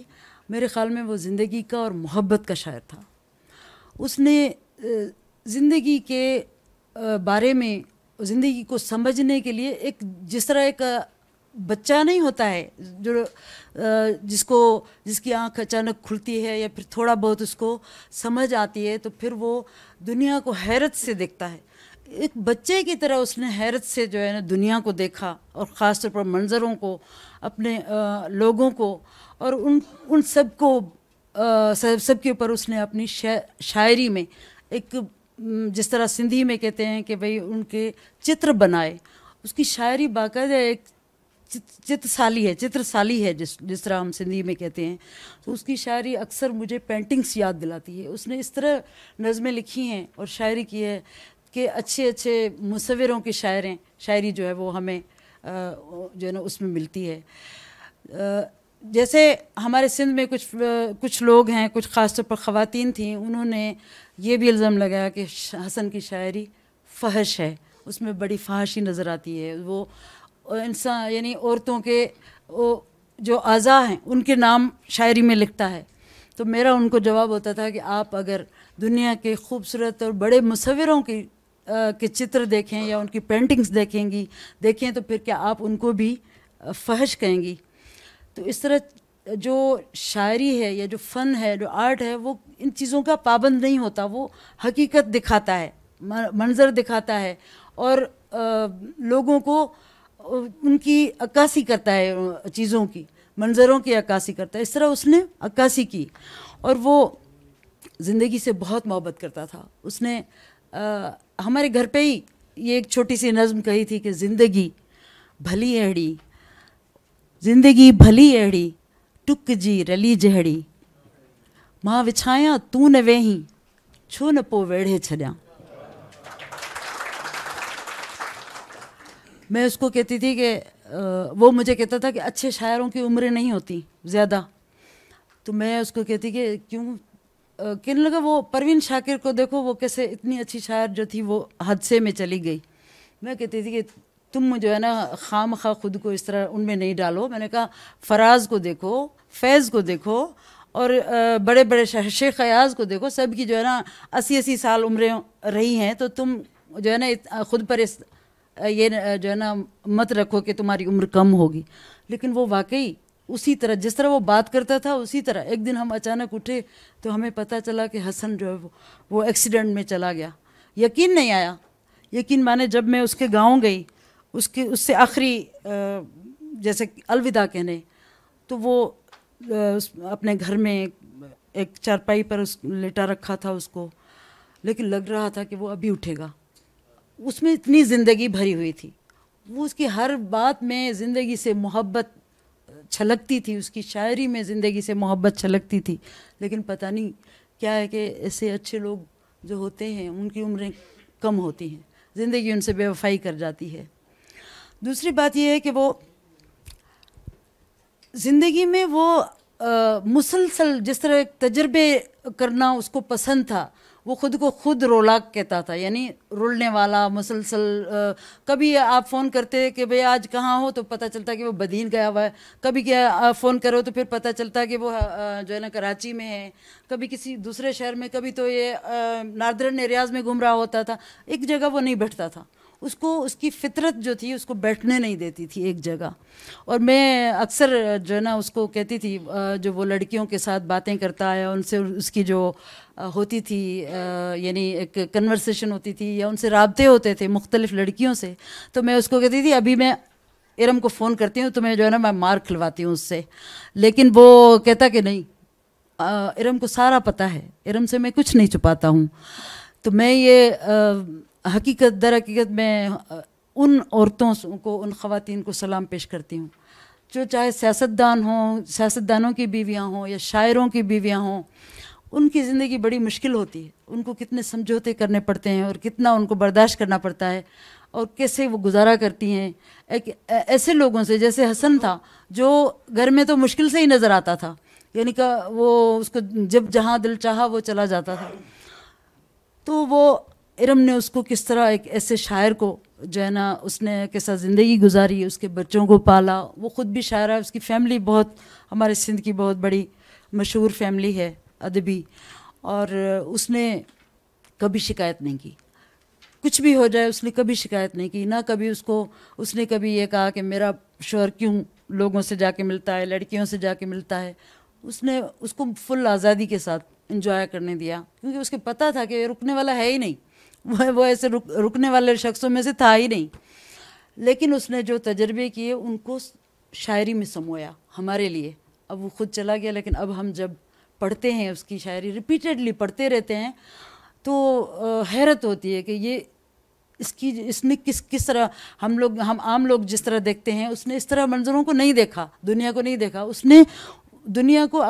मेरे ख़्याल में वो ज़िंदगी का और मोहब्बत का शायर था। उसने ज़िंदगी के बारे में, ज़िंदगी को समझने के लिए एक जिस तरह एक बच्चा नहीं होता है जो जिसकी आंख अचानक खुलती है या फिर थोड़ा बहुत उसको समझ आती है तो फिर वो दुनिया को हैरत से देखता है, एक बच्चे की तरह उसने हैरत से जो है ना दुनिया को देखा और ख़ास तौर पर मंज़रों को, अपने लोगों को और उन सब को सबके ऊपर उसने अपनी शायरी में एक, जिस तरह सिंधी में कहते हैं कि भाई उनके चित्र बनाए, उसकी शायरी बाकायदा एक चित्रसाली है जिस तरह हम सिंधी में कहते हैं। तो उसकी शायरी अक्सर मुझे पेंटिंग्स याद दिलाती है। उसने इस तरह नज़में लिखी हैं और शायरी की है कि अच्छे अच्छे मुसव्विरों की शायरी जो है वो हमें जो है ना उसमें मिलती है। जैसे हमारे सिंध में कुछ लोग हैं, कुछ ख़ास तौर पर ख़वातीन थीं, उन्होंने ये भी इल्ज़ाम लगाया कि हसन की शायरी फहश है, उसमें बड़ी फहाशी नज़र आती है। वो इंसान यानी औरतों के जो आज़ा हैं उनके नाम शायरी में लिखता है। तो मेरा उनको जवाब होता था कि आप अगर दुनिया के खूबसूरत और बड़े मुसव्विरों के चित्र देखें या उनकी पेंटिंग्स देखें तो फिर क्या आप उनको भी फहश कहेंगी। तो इस तरह जो शायरी है या जो फ़न है, जो आर्ट है, वो इन चीज़ों का पाबंद नहीं होता, वो हकीकत दिखाता है, मंज़र दिखाता है और लोगों को उनकी अक्कासी करता है, चीज़ों की, मंज़रों की अक्कासी करता है। इस तरह उसने अक्कासी की और वो ज़िंदगी से बहुत मोहब्बत करता था। उसने हमारे घर पे ही ये एक छोटी सी नज़्म कही थी कि ज़िंदगी भली अहिड़ी टुक जी रली जहिड़ी, मां विछाया तू न वेही छो न पो वेढ़े छॾियां। मैं उसको कहती थी कि वो मुझे कहता था कि अच्छे शायरों की उम्रें नहीं होती ज़्यादा, तो मैं उसको कहती कि क्यों, कहने लगा वो परवीन शाकिर को देखो, वो कैसे इतनी अच्छी शायर जो थी वो हादसे में चली गई। मैं कहती थी कि तुम जो है ना खामखा खुद को इस तरह उनमें नहीं डालो। मैंने कहा फराज को देखो, फैज़ को देखो और बड़े बड़े शेख अयाज को देखो, सब की जो है ना 80-80 साल उम्रें रही हैं, तो तुम जो है ना खुद पर ये जो है ना मत रखो कि तुम्हारी उम्र कम होगी। लेकिन वो वाकई उसी तरह जिस तरह वो बात करता था उसी तरह एक दिन हम अचानक उठे तो हमें पता चला कि हसन जो है वो एक्सीडेंट में चला गया। यकीन नहीं आया, यकीन माने जब मैं उसके गांव गई, उससे आखिरी जैसे अलविदा कहने, तो वो अपने घर में एक चारपाई पर लेटा रखा था उसको, लेकिन लग रहा था कि वो अभी उठेगा। उसमें इतनी ज़िंदगी भरी हुई थी, वो उसकी हर बात में ज़िंदगी से मोहब्बत छलकती थी, उसकी शायरी में ज़िंदगी से मोहब्बत छलकती थी। लेकिन पता नहीं क्या है कि ऐसे अच्छे लोग जो होते हैं उनकी उम्रें कम होती हैं, ज़िंदगी उनसे बेवफाई कर जाती है। दूसरी बात यह है कि वो ज़िंदगी में वो मुसलसल जिस तरह तजर्बे करना उसको पसंद था, वो ख़ुद को खुद रोलाक कहता था, यानी रुलने वाला मुसलसल। कभी आप फ़ोन करते कि भाई आज कहाँ हो, तो पता चलता कि वो बदीन गया हुआ है। कभी क्या फ़ोन करो तो फिर पता चलता कि वो जो है ना कराची में है, कभी किसी दूसरे शहर में, कभी तो ये नार्दर्न एरियाज़ में घूम रहा होता था। एक जगह वो नहीं बैठता था, उसको उसकी फितरत जो थी उसको बैठने नहीं देती थी एक जगह। और मैं अक्सर जो है ना उसको कहती थी, जो वो लड़कियों के साथ बातें करता है उनसे उसकी जो होती थी यानी एक कन्वर्सेशन होती थी या उनसे राब्ते होते थे मुख्तलिफ़ लड़कियों से, तो मैं उसको कहती थी अभी मैं इरम को फ़ोन करती हूँ, तो मैं जो है ना मैं मार खिलवाती हूँ उससे। लेकिन वो कहता कि नहीं, इरम को सारा पता है, इरम से मैं कुछ नहीं छुपाता हूँ। तो मैं ये हकीकत दर हकीकत मैं उन औरतों को, उन ख़वातीन को सलाम पेश करती हूँ जो चाहे सियासतदान हों, सियासतदानों की बीवियाँ हों या शायरों की बीवियाँ हों। उनकी ज़िंदगी बड़ी मुश्किल होती है, उनको कितने समझौते करने पड़ते हैं और कितना उनको बर्दाश्त करना पड़ता है और कैसे वो गुजारा करती हैं एक ऐसे लोगों से जैसे हसन था, जो घर में तो मुश्किल से ही नज़र आता था, यानी कि वो उसको जब जहाँ दिल चाहा वो चला जाता था। तो वो इरम ने उसको किस तरह एक ऐसे शायर को जो है ना उसने कैसा ज़िंदगी गुजारी, उसके बच्चों को पाला। वो ख़ुद भी शायर है, उसकी फैमिली बहुत हमारे सिंध की बहुत बड़ी मशहूर फैमिली है अदबी, और उसने कभी शिकायत नहीं की, कुछ भी हो जाए उसने कभी शिकायत नहीं की, ना कभी उसने कभी ये कहा कि मेरा शौहर क्यों लोगों से जाके मिलता है, लड़कियों से जाके मिलता है। उसने उसको फुल आज़ादी के साथ एंजॉय करने दिया, क्योंकि उसके पता था कि रुकने वाला है ही नहीं, वो ऐसे रुकने वाले शख्सों में से था ही नहीं। लेकिन उसने जो तजर्बे किए उनको शायरी में समोया हमारे लिए। अब वो खुद चला गया, लेकिन अब हम जब पढ़ते हैं उसकी शायरी, रिपीटेडली पढ़ते रहते हैं, तो हैरत होती है कि ये इसने किस तरह हम आम लोग जिस तरह देखते हैं, उसने इस तरह मंजरों को नहीं देखा, दुनिया को नहीं देखा। उसने दुनिया को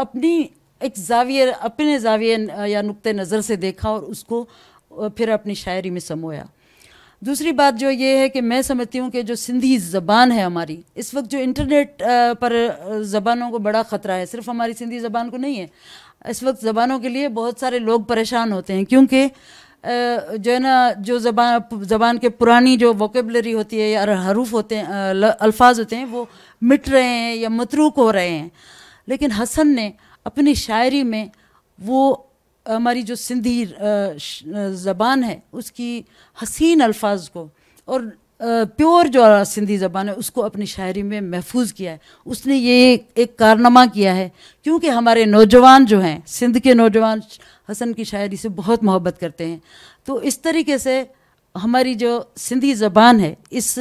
अपने ज़ाविये या नुक्ते नज़र से देखा और उसको फिर अपनी शायरी में समोया। दूसरी बात जो ये है कि मैं समझती हूँ कि जो सिंधी ज़बान है हमारी, इस वक्त जो इंटरनेट पर ज़बानों को बड़ा ख़तरा है, सिर्फ हमारी सिंधी ज़बान को नहीं है, इस वक्त ज़बानों के लिए बहुत सारे लोग परेशान होते हैं, क्योंकि जो है ना, जो ज़बान के पुरानी जो वोकेबलरी होती है या हरूफ होते हैं, अल्फाज होते हैं, वो मिट रहे हैं या मतरूक हो रहे हैं। लेकिन हसन ने अपनी शायरी में वो हमारी जो सिंधी ज़बान है उसकी हसीन अल्फाज को और प्योर जो सिंधी ज़बान है उसको अपनी शायरी में महफूज किया है। उसने ये एक कारनामा किया है, क्योंकि हमारे नौजवान जो हैं, सिंध के नौजवान हसन की शायरी से बहुत मोहब्बत करते हैं। तो इस तरीके से हमारी जो सिंधी ज़बान है, इस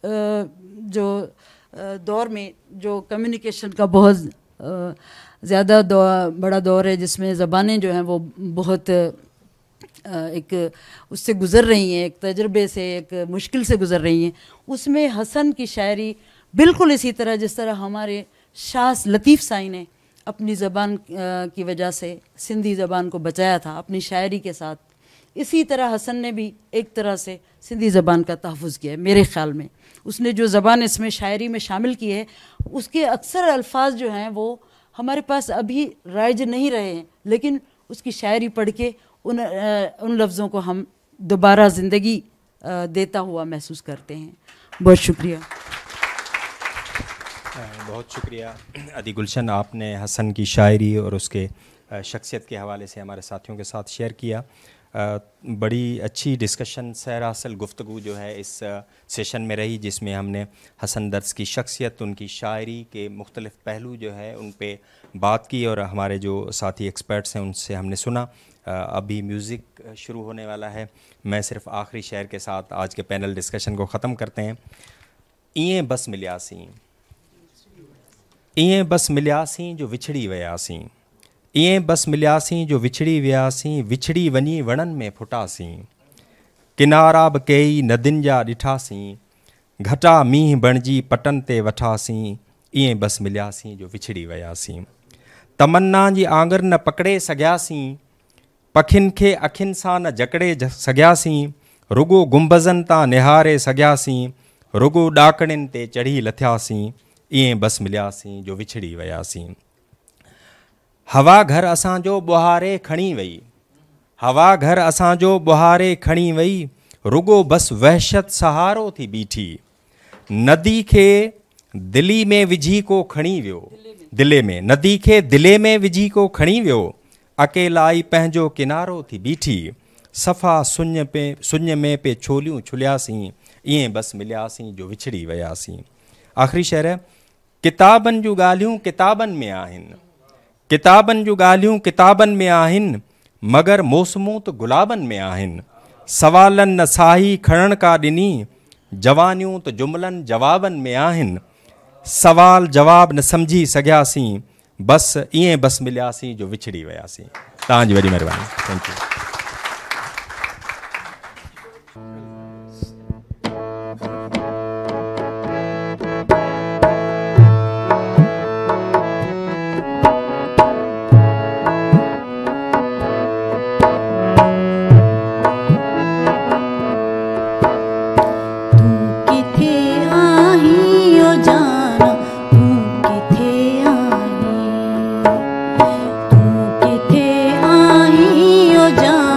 जो दौर में जो कम्युनिकेशन का बहुत ज़्यादा बड़ा दौर है, जिसमें ज़बानें जो हैं वो बहुत एक उससे गुज़र रही हैं, एक तजर्बे से, एक मुश्किल से गुज़र रही हैं, उसमें हसन की शायरी बिल्कुल इसी तरह जिस तरह हमारे शाह लतीफ़ साईं ने अपनी ज़बान की वजह से सिंधी ज़बान को बचाया था अपनी शायरी के साथ, इसी तरह हसन ने भी एक तरह से सिंधी ज़बान का तहफ़्फ़ुज़ किया है। मेरे ख़्याल में उसने जो ज़बान इसमें शायरी में शामिल की है, उसके अक्सर अल्फाज जो हैं वो हमारे पास अभी राइज नहीं रहे हैं, लेकिन उसकी शायरी पढ़ के उन लफ्ज़ों को हम दोबारा ज़िंदगी देता हुआ महसूस करते हैं। बहुत शुक्रिया। बहुत शुक्रिया अदी गुलशन, आपने हसन की शायरी और उसके शख्सियत के हवाले से हमारे साथियों के साथ शेयर किया। बड़ी अच्छी डिस्कशन, सैर हासिल गुफ्तगू जो है इस सेशन में रही, जिसमें हमने हसन दर्स की शख्सियत, उनकी शायरी के मुख्तलिफ़ पहलू जो है उन पे बात की, और हमारे जो साथी एक्सपर्ट्स हैं उनसे हमने सुना। अभी म्यूज़िक शुरू होने वाला है। मैं सिर्फ आखिरी शेर के साथ आज के पैनल डिस्कशन को ख़त्म करते हैं। इएं बस मिलियासीं, इएं बस मिलियासीं जो विछड़ी वियासीं, इएं बस मिलियासीं जो विछड़ी वियासीं, विछड़ी वञी वणनि में फुटासीं, किनारा बि कई नदियुनि जा ॾिठासीं, घटा मींहुं बणिजी पटनि ते वठासीं, इएं बस मिलियासीं जो विछड़ी वियासीं। तमन्ना जी आंगर न पकड़े सघियासीं, पखियुनि खे अखियुनि सां न जकड़े सघियासीं, रुगो गुंबज़नि तां निहारे सघियासीं, रुगो ॾाकणियुनि ते चढ़ी लथियासीं, इएं बस मिलियासीं जो विछड़ी वियासीं। हवा घर असांजो ॿुहारे खणी वई, हवा घर असांजो ॿुहारे खणी वई, रुगो बस वहशत सहारो थी बीठी, नदी खे दिली में विझी को खणी वियो, दिले में, नदी खे दिले में विझी को खणी वियो, अकेलाई पंहिंजो किनारो थी बीठी, सफ़ा सुञ में पे छोलियूं छुलियासीं, इएं बस मिलियासीं जो विछड़ी वियासीं। आख़िरी शेर है, किताबनि जूं ॻाल्हियूं किताबनि में आहिनि, किताबनि जूं ॻाल्हियूं किताबनि में आहिनि, मगर मौसमूं त गुलाबनि में आहिनि, सवालनि न साही खणण का ॾिनी, जवानियूं त जुमलनि जवाबनि में आहिनि, सवाल जवाब न सम्झी सघियासीं, बस इएं बस मिलियासीं जो विछड़ी वियासीं। तव्हांजी वॾी महिरबानी। Thank you. जा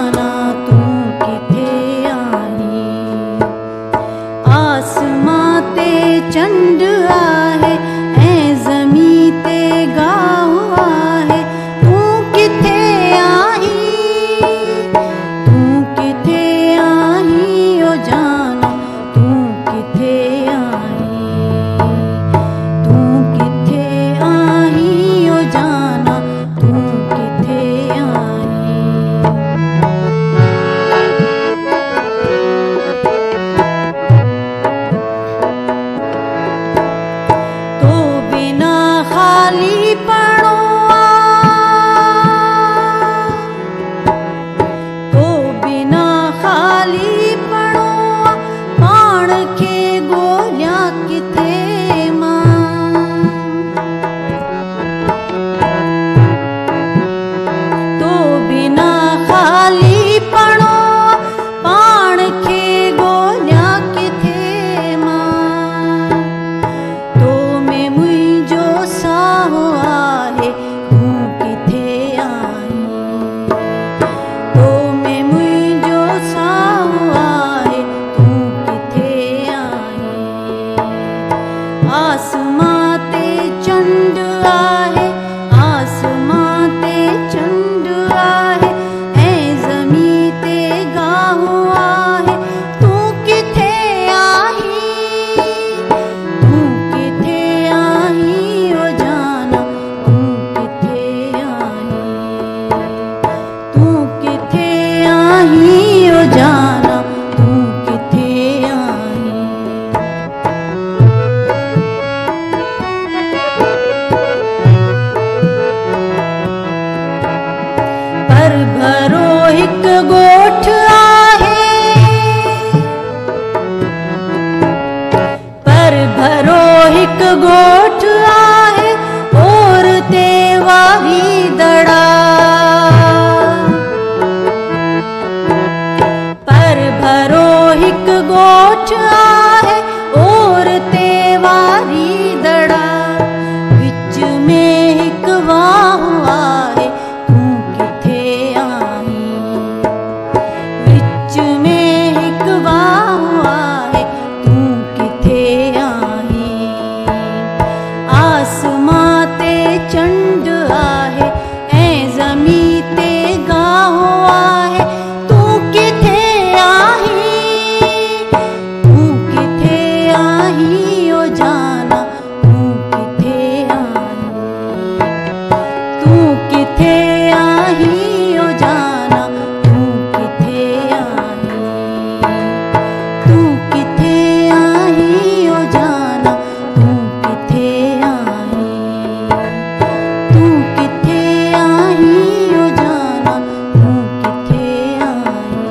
हिक ॻोठ आहे पर भरो हिक ॻोठ आहे और ते वाही दड़ा पर भरो हिक ॻोठ आहे और ते वारी दड़ा विच में हिक वाह आहे तूं किथे आहीं विच में हिक वाह आहे तूं किथे आहीं आसमां ते चंड आहे ऐं ज़मीन ते गाहो आहे तूं किथे आहीं तूं किथे आहीं ओ जाना तूं किथे आहीं तूं किथे आहीं ओ जाना तूं किथे आहीं तूं किथे आहीं ओ जाना तूं किथे आहीं तूं किथे आहीं ओ जाना तूं किथे आहीं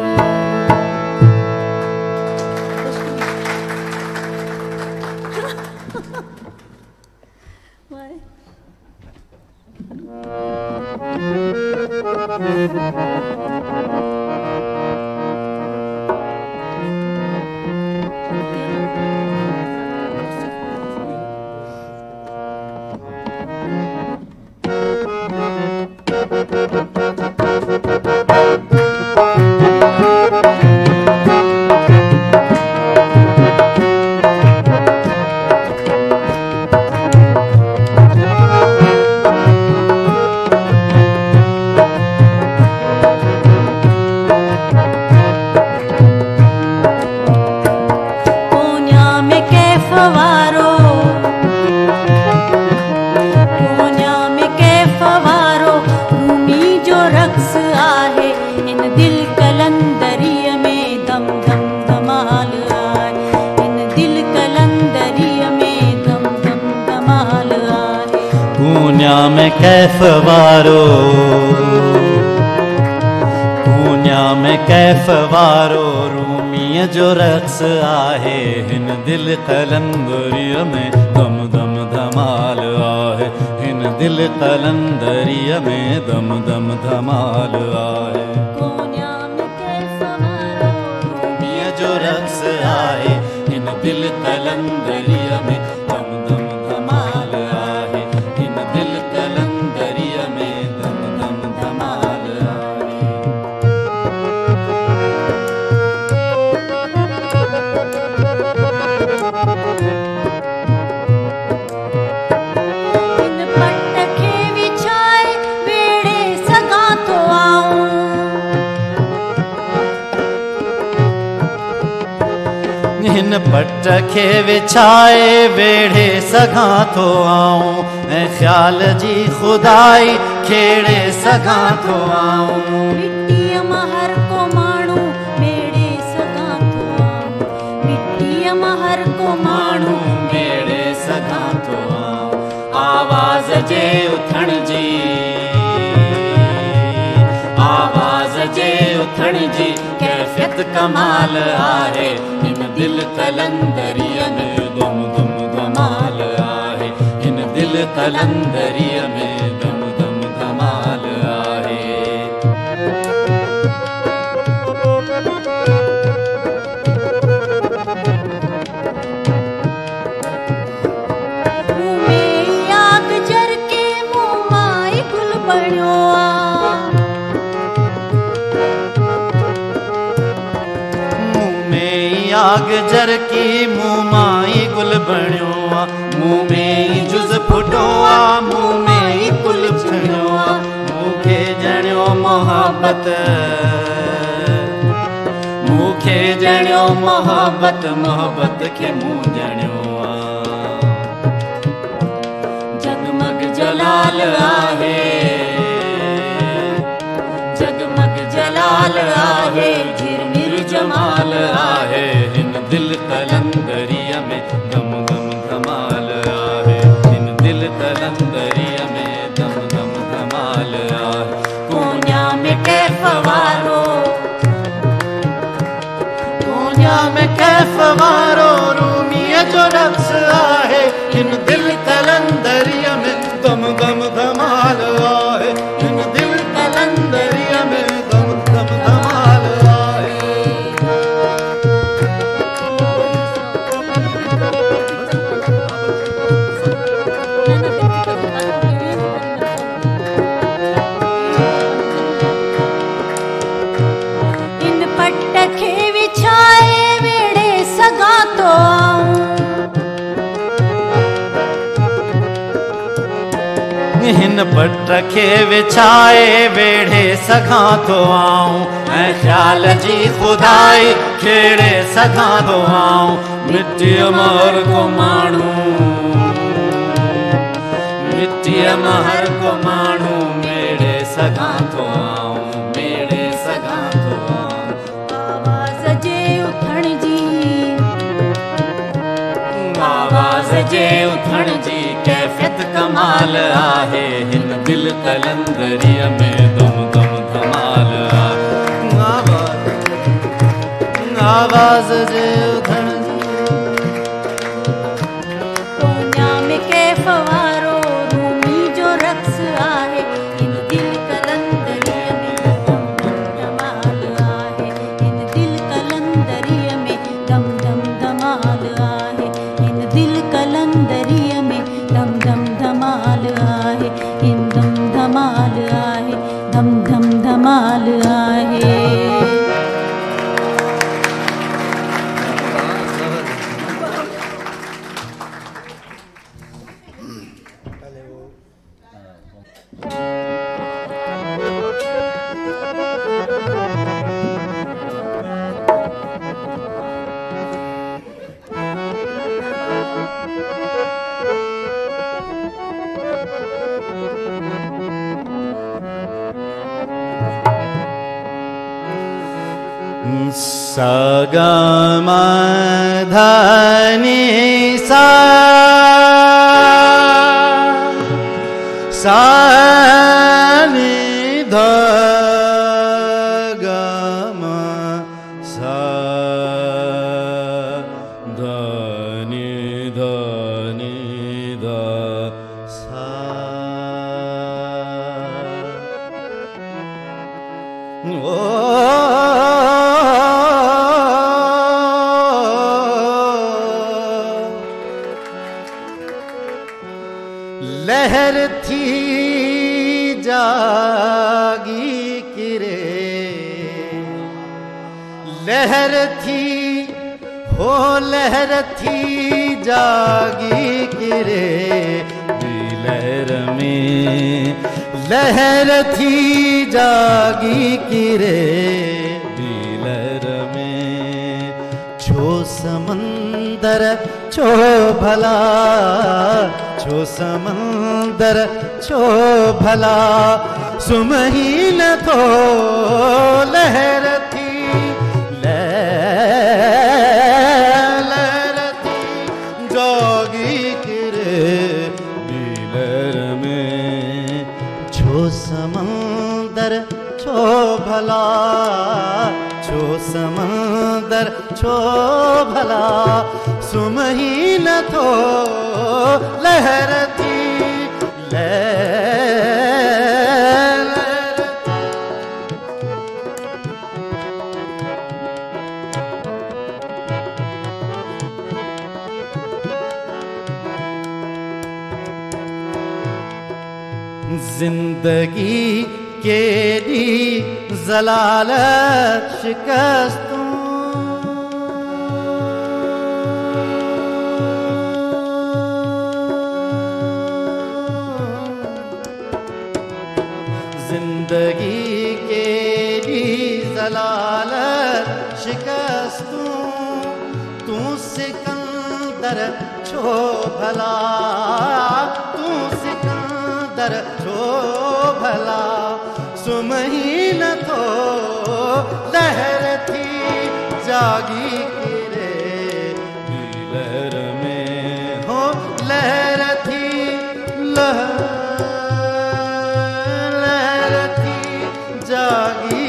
कोन्या में कैफ वारो कोन्या में कैफ वारो रूमी जो रक्स आहे इन दिल कलंदरीअ में दम दम धमाल आहे इन दिल कलंदरीअ में दम दम धमाल आहे पून्या में कैफ वारो पून्या में कैफ वारो रूमीअ जो रक्स आहे हिन दिल कलंदरीअ में दम दम धमाल आहे हिन दिल कलंदरीअ में दम दम धमाल आहे कोन्या में कैफ वारो रूमीअ जो रक्स आहे हिन दिल कलंदरीअ में दम दम धमाल आहे हिन दिल कलंदरीअ में दम दम धमाल आहे इन पट खे विछाए वेड़े सघां थो आऊं हिन पट खे विछाए वेड़े सघां थो आऊं ऐं ख़्याल जी खुदाई खेड़े सघां थो आऊं मिट्टीअ मां हर को माण्हू वेड़े सघां थो आऊं मिट्टीअ मां हर को माण्हू वेड़े सघां थो आऊं आवाज़ जे उथण जी आवाज़ जे उथण जी कैफ़ियत कमाल आहे हिन दिल कलंदरीअ में दम दम धमाल आहे हिन दिल कलंदरीअ में दम दम धमाल आहे मुंह में आग जर के मुंह मां ई गुल बणियो आ मुंह में आग जर की मुंह माई गुल बणियो आ मुंह में जुज़ फुटो आ मुंह में गुल बणियो आ मूंखे ॼणियो मोहब्बत मूंखे ॼणियो मोहब्बत मोहब्बत खे मूं ॼणियो आ जगमग जलाल आहे जगमग जलाल आहे झिरमिर जमाल आहे हिन दिल कलंदरीअ में गम गम धमाल आहे हिन दिल कलंदरीअ में दम दम धमाल आहे कोन्या में कैफ वारो दुनिया में कैफ वारो रूमीअ जो रक्स आहे हिन दिल कलंदरीअ में दम दम धमाल आहे हिन दिल कलंदरीअ में दम दम धमाल आहे इन पट खे विछाए वेड़े सघां तो आऊं हिन पट खे विछाए वेड़े सघां थो आऊं ऐं ख़्याल जी खुदाई खेड़े सघां थो आऊं मिटीअ महर को माण्हू मिटीअ महर को माण्हू मेड़े सघां थो आऊं मेड़े सघां थो आऊं आवाज़ जे उथण जी आवाज़ जे उथण जी कैफ़ियत कमाल आहे हिन दिल कलंदरीअ में दम दम धमाल आहे आवाज़ जे उथण दुनिया में कैफ वारो रूमी जो रक्स आहे इन दिल कलंदरीअ में दम दम धमाल आहे इन दिल कलंदरीअ में दम दम धमाल आहे इन दिल कलंदरीअ में दम दम धमाल आहे इन दम धमाल आहे दम दम धमाल आहे सगम धनि सा सा नि ध गम सा ध नि ध नि ध सा लहर थी जागी किरे लहर थी हो लहर थी जागी किरे लहर में लहर थी जागी किरे लहर में छो समंदर छो भला छो समंदर छो भला सुमही न थो लहर थी लहर थी जोगी किरे लहर में छो समंदर छो भला छो समंदर छो भला सुमही न थो लहर थी लहर जिंदगी केडी जलालत शिकस्तों जिंदगी केडी जलालत शिकस्तों तू सिकंदर छो भला तू सिकंदर छो भला सुमही न थो लहर थी जागी किरे लहर में हो लहर थी लहर थी जागी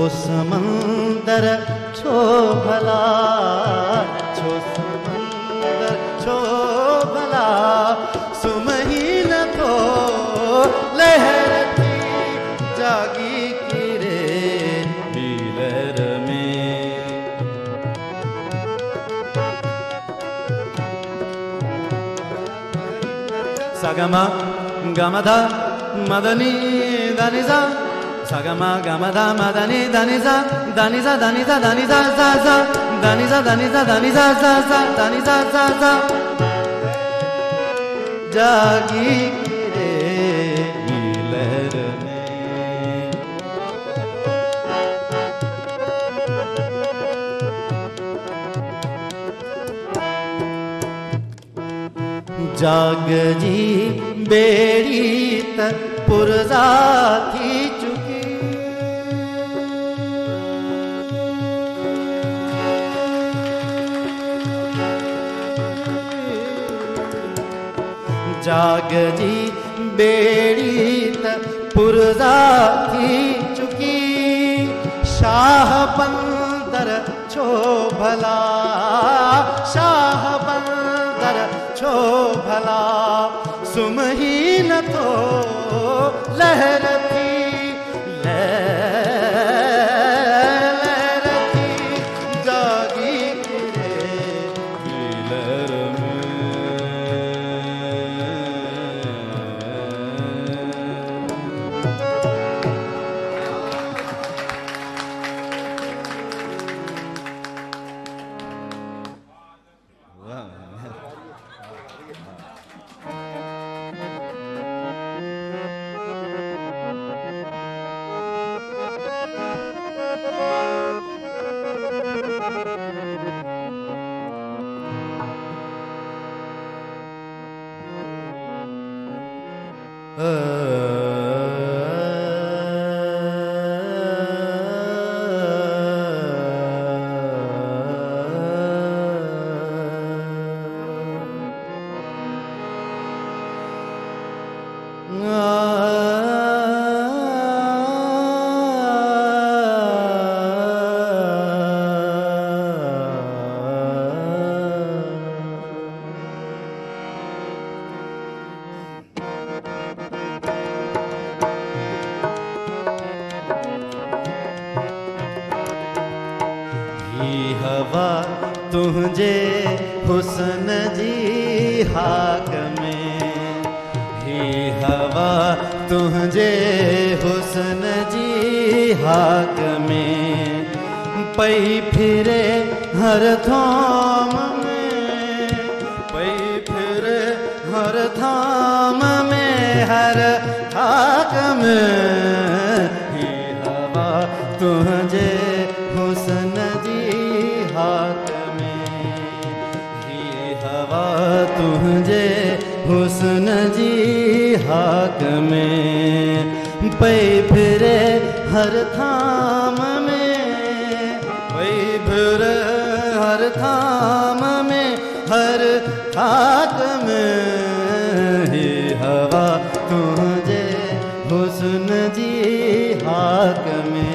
समंदर छो भला, छो समंदर छो भला, सुमही न थो लहर थी जागी किरे हीलर में। सगमा गमधा मदनी दनिजा, सगमा गमधा मदनी दनिजा, दनिजा दनिजा दनिजा सा सा, दनिजा दनिजा दनिजा सा सा, दनिजा सा सा, जागी रे लहर में। जाग जी बेड़ी तक पुरजा थी चुकी, जाग जी बेड़ी तक पुरजा थी चुकी, शाह बंदर छो भला, शाह बंदर छो भला, सुमही न तो लहर थी लहर थी जागी रे हीलर हवा तुझे हुस्न जी हाक में, ही हवा तुझे हुस्न जी हाक में, पई फिरे हर थाम में, पई फिरे हर थाम में, हर हाक में, ही हवा तुझे हुस्न जी हाक में, ही हवा तुझे हुस्न जी हाक में, पई फिरे हर थाम में, पई फिरे हर थाम में, हर हाक में, ही हवा तुझे हुस्न जी हाक में।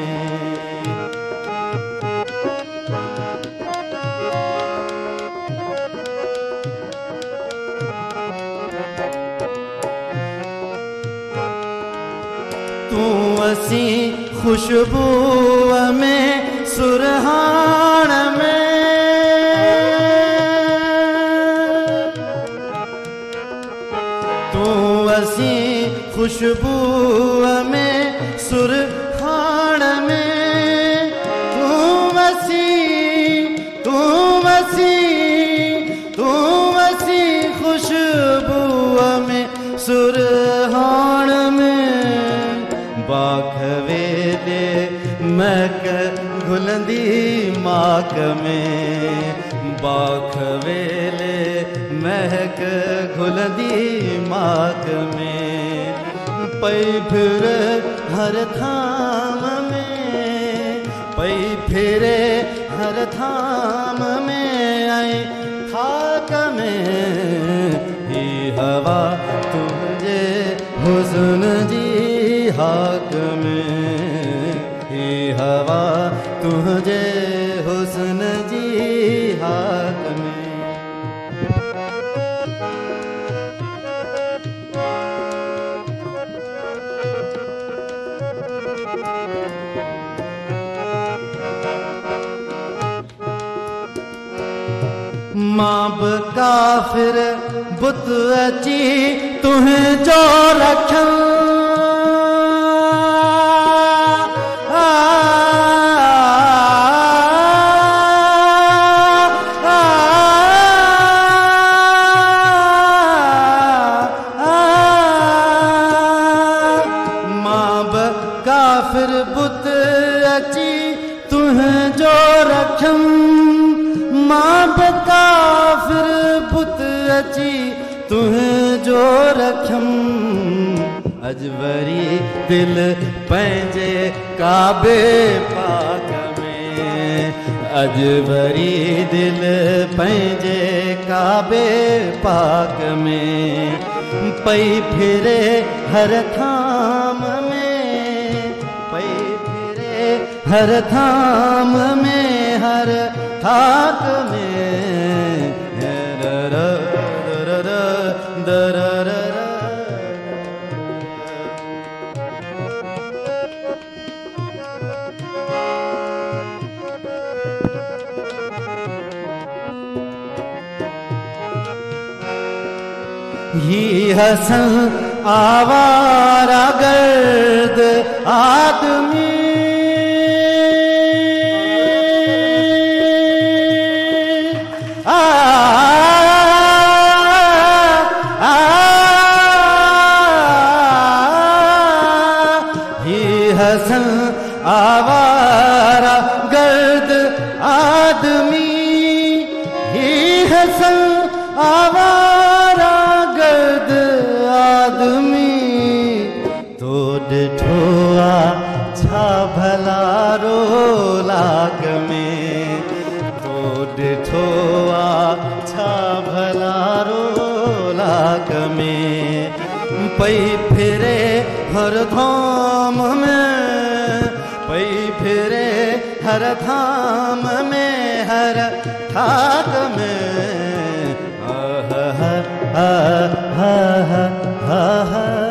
तू असी खुशबू में सुरहान में, तू असी खुशबू में सुरहान में, तू असी खुशबू में सुरहान में, बाखवे दे महक घुलंदी माक में, बाखवेले महक घुलंदी माक में, पई फिर हर थाम में, पई फिरे हर थाम में, आई खाक में, ही हवा तुझे हुस्न जी हाक में, ही हवा मां बि काफ़िर बुत अची तुंहिंजो रखियऊं तुंहिंजो रखियमि अॼु वरी दिलि पंहिंजे काबे पाक में अॼु वरी दिलि पंहिंजे काबे पाक में पई फिरे हर थाम में पई फिरे हर थाम में हर थाक में ही हसन आवारा गर्द आदमी हसन आवारा गर्द आदमी ही हसन आवारा गर्द आदमी तो ॾिठो आ छा भला रोलाक में तो ॾिठो आ छा भला रोलाक में पई फिरे हर धाम में पई फिरे हर धाम में हर ठाक में हा हा हा हा हा हा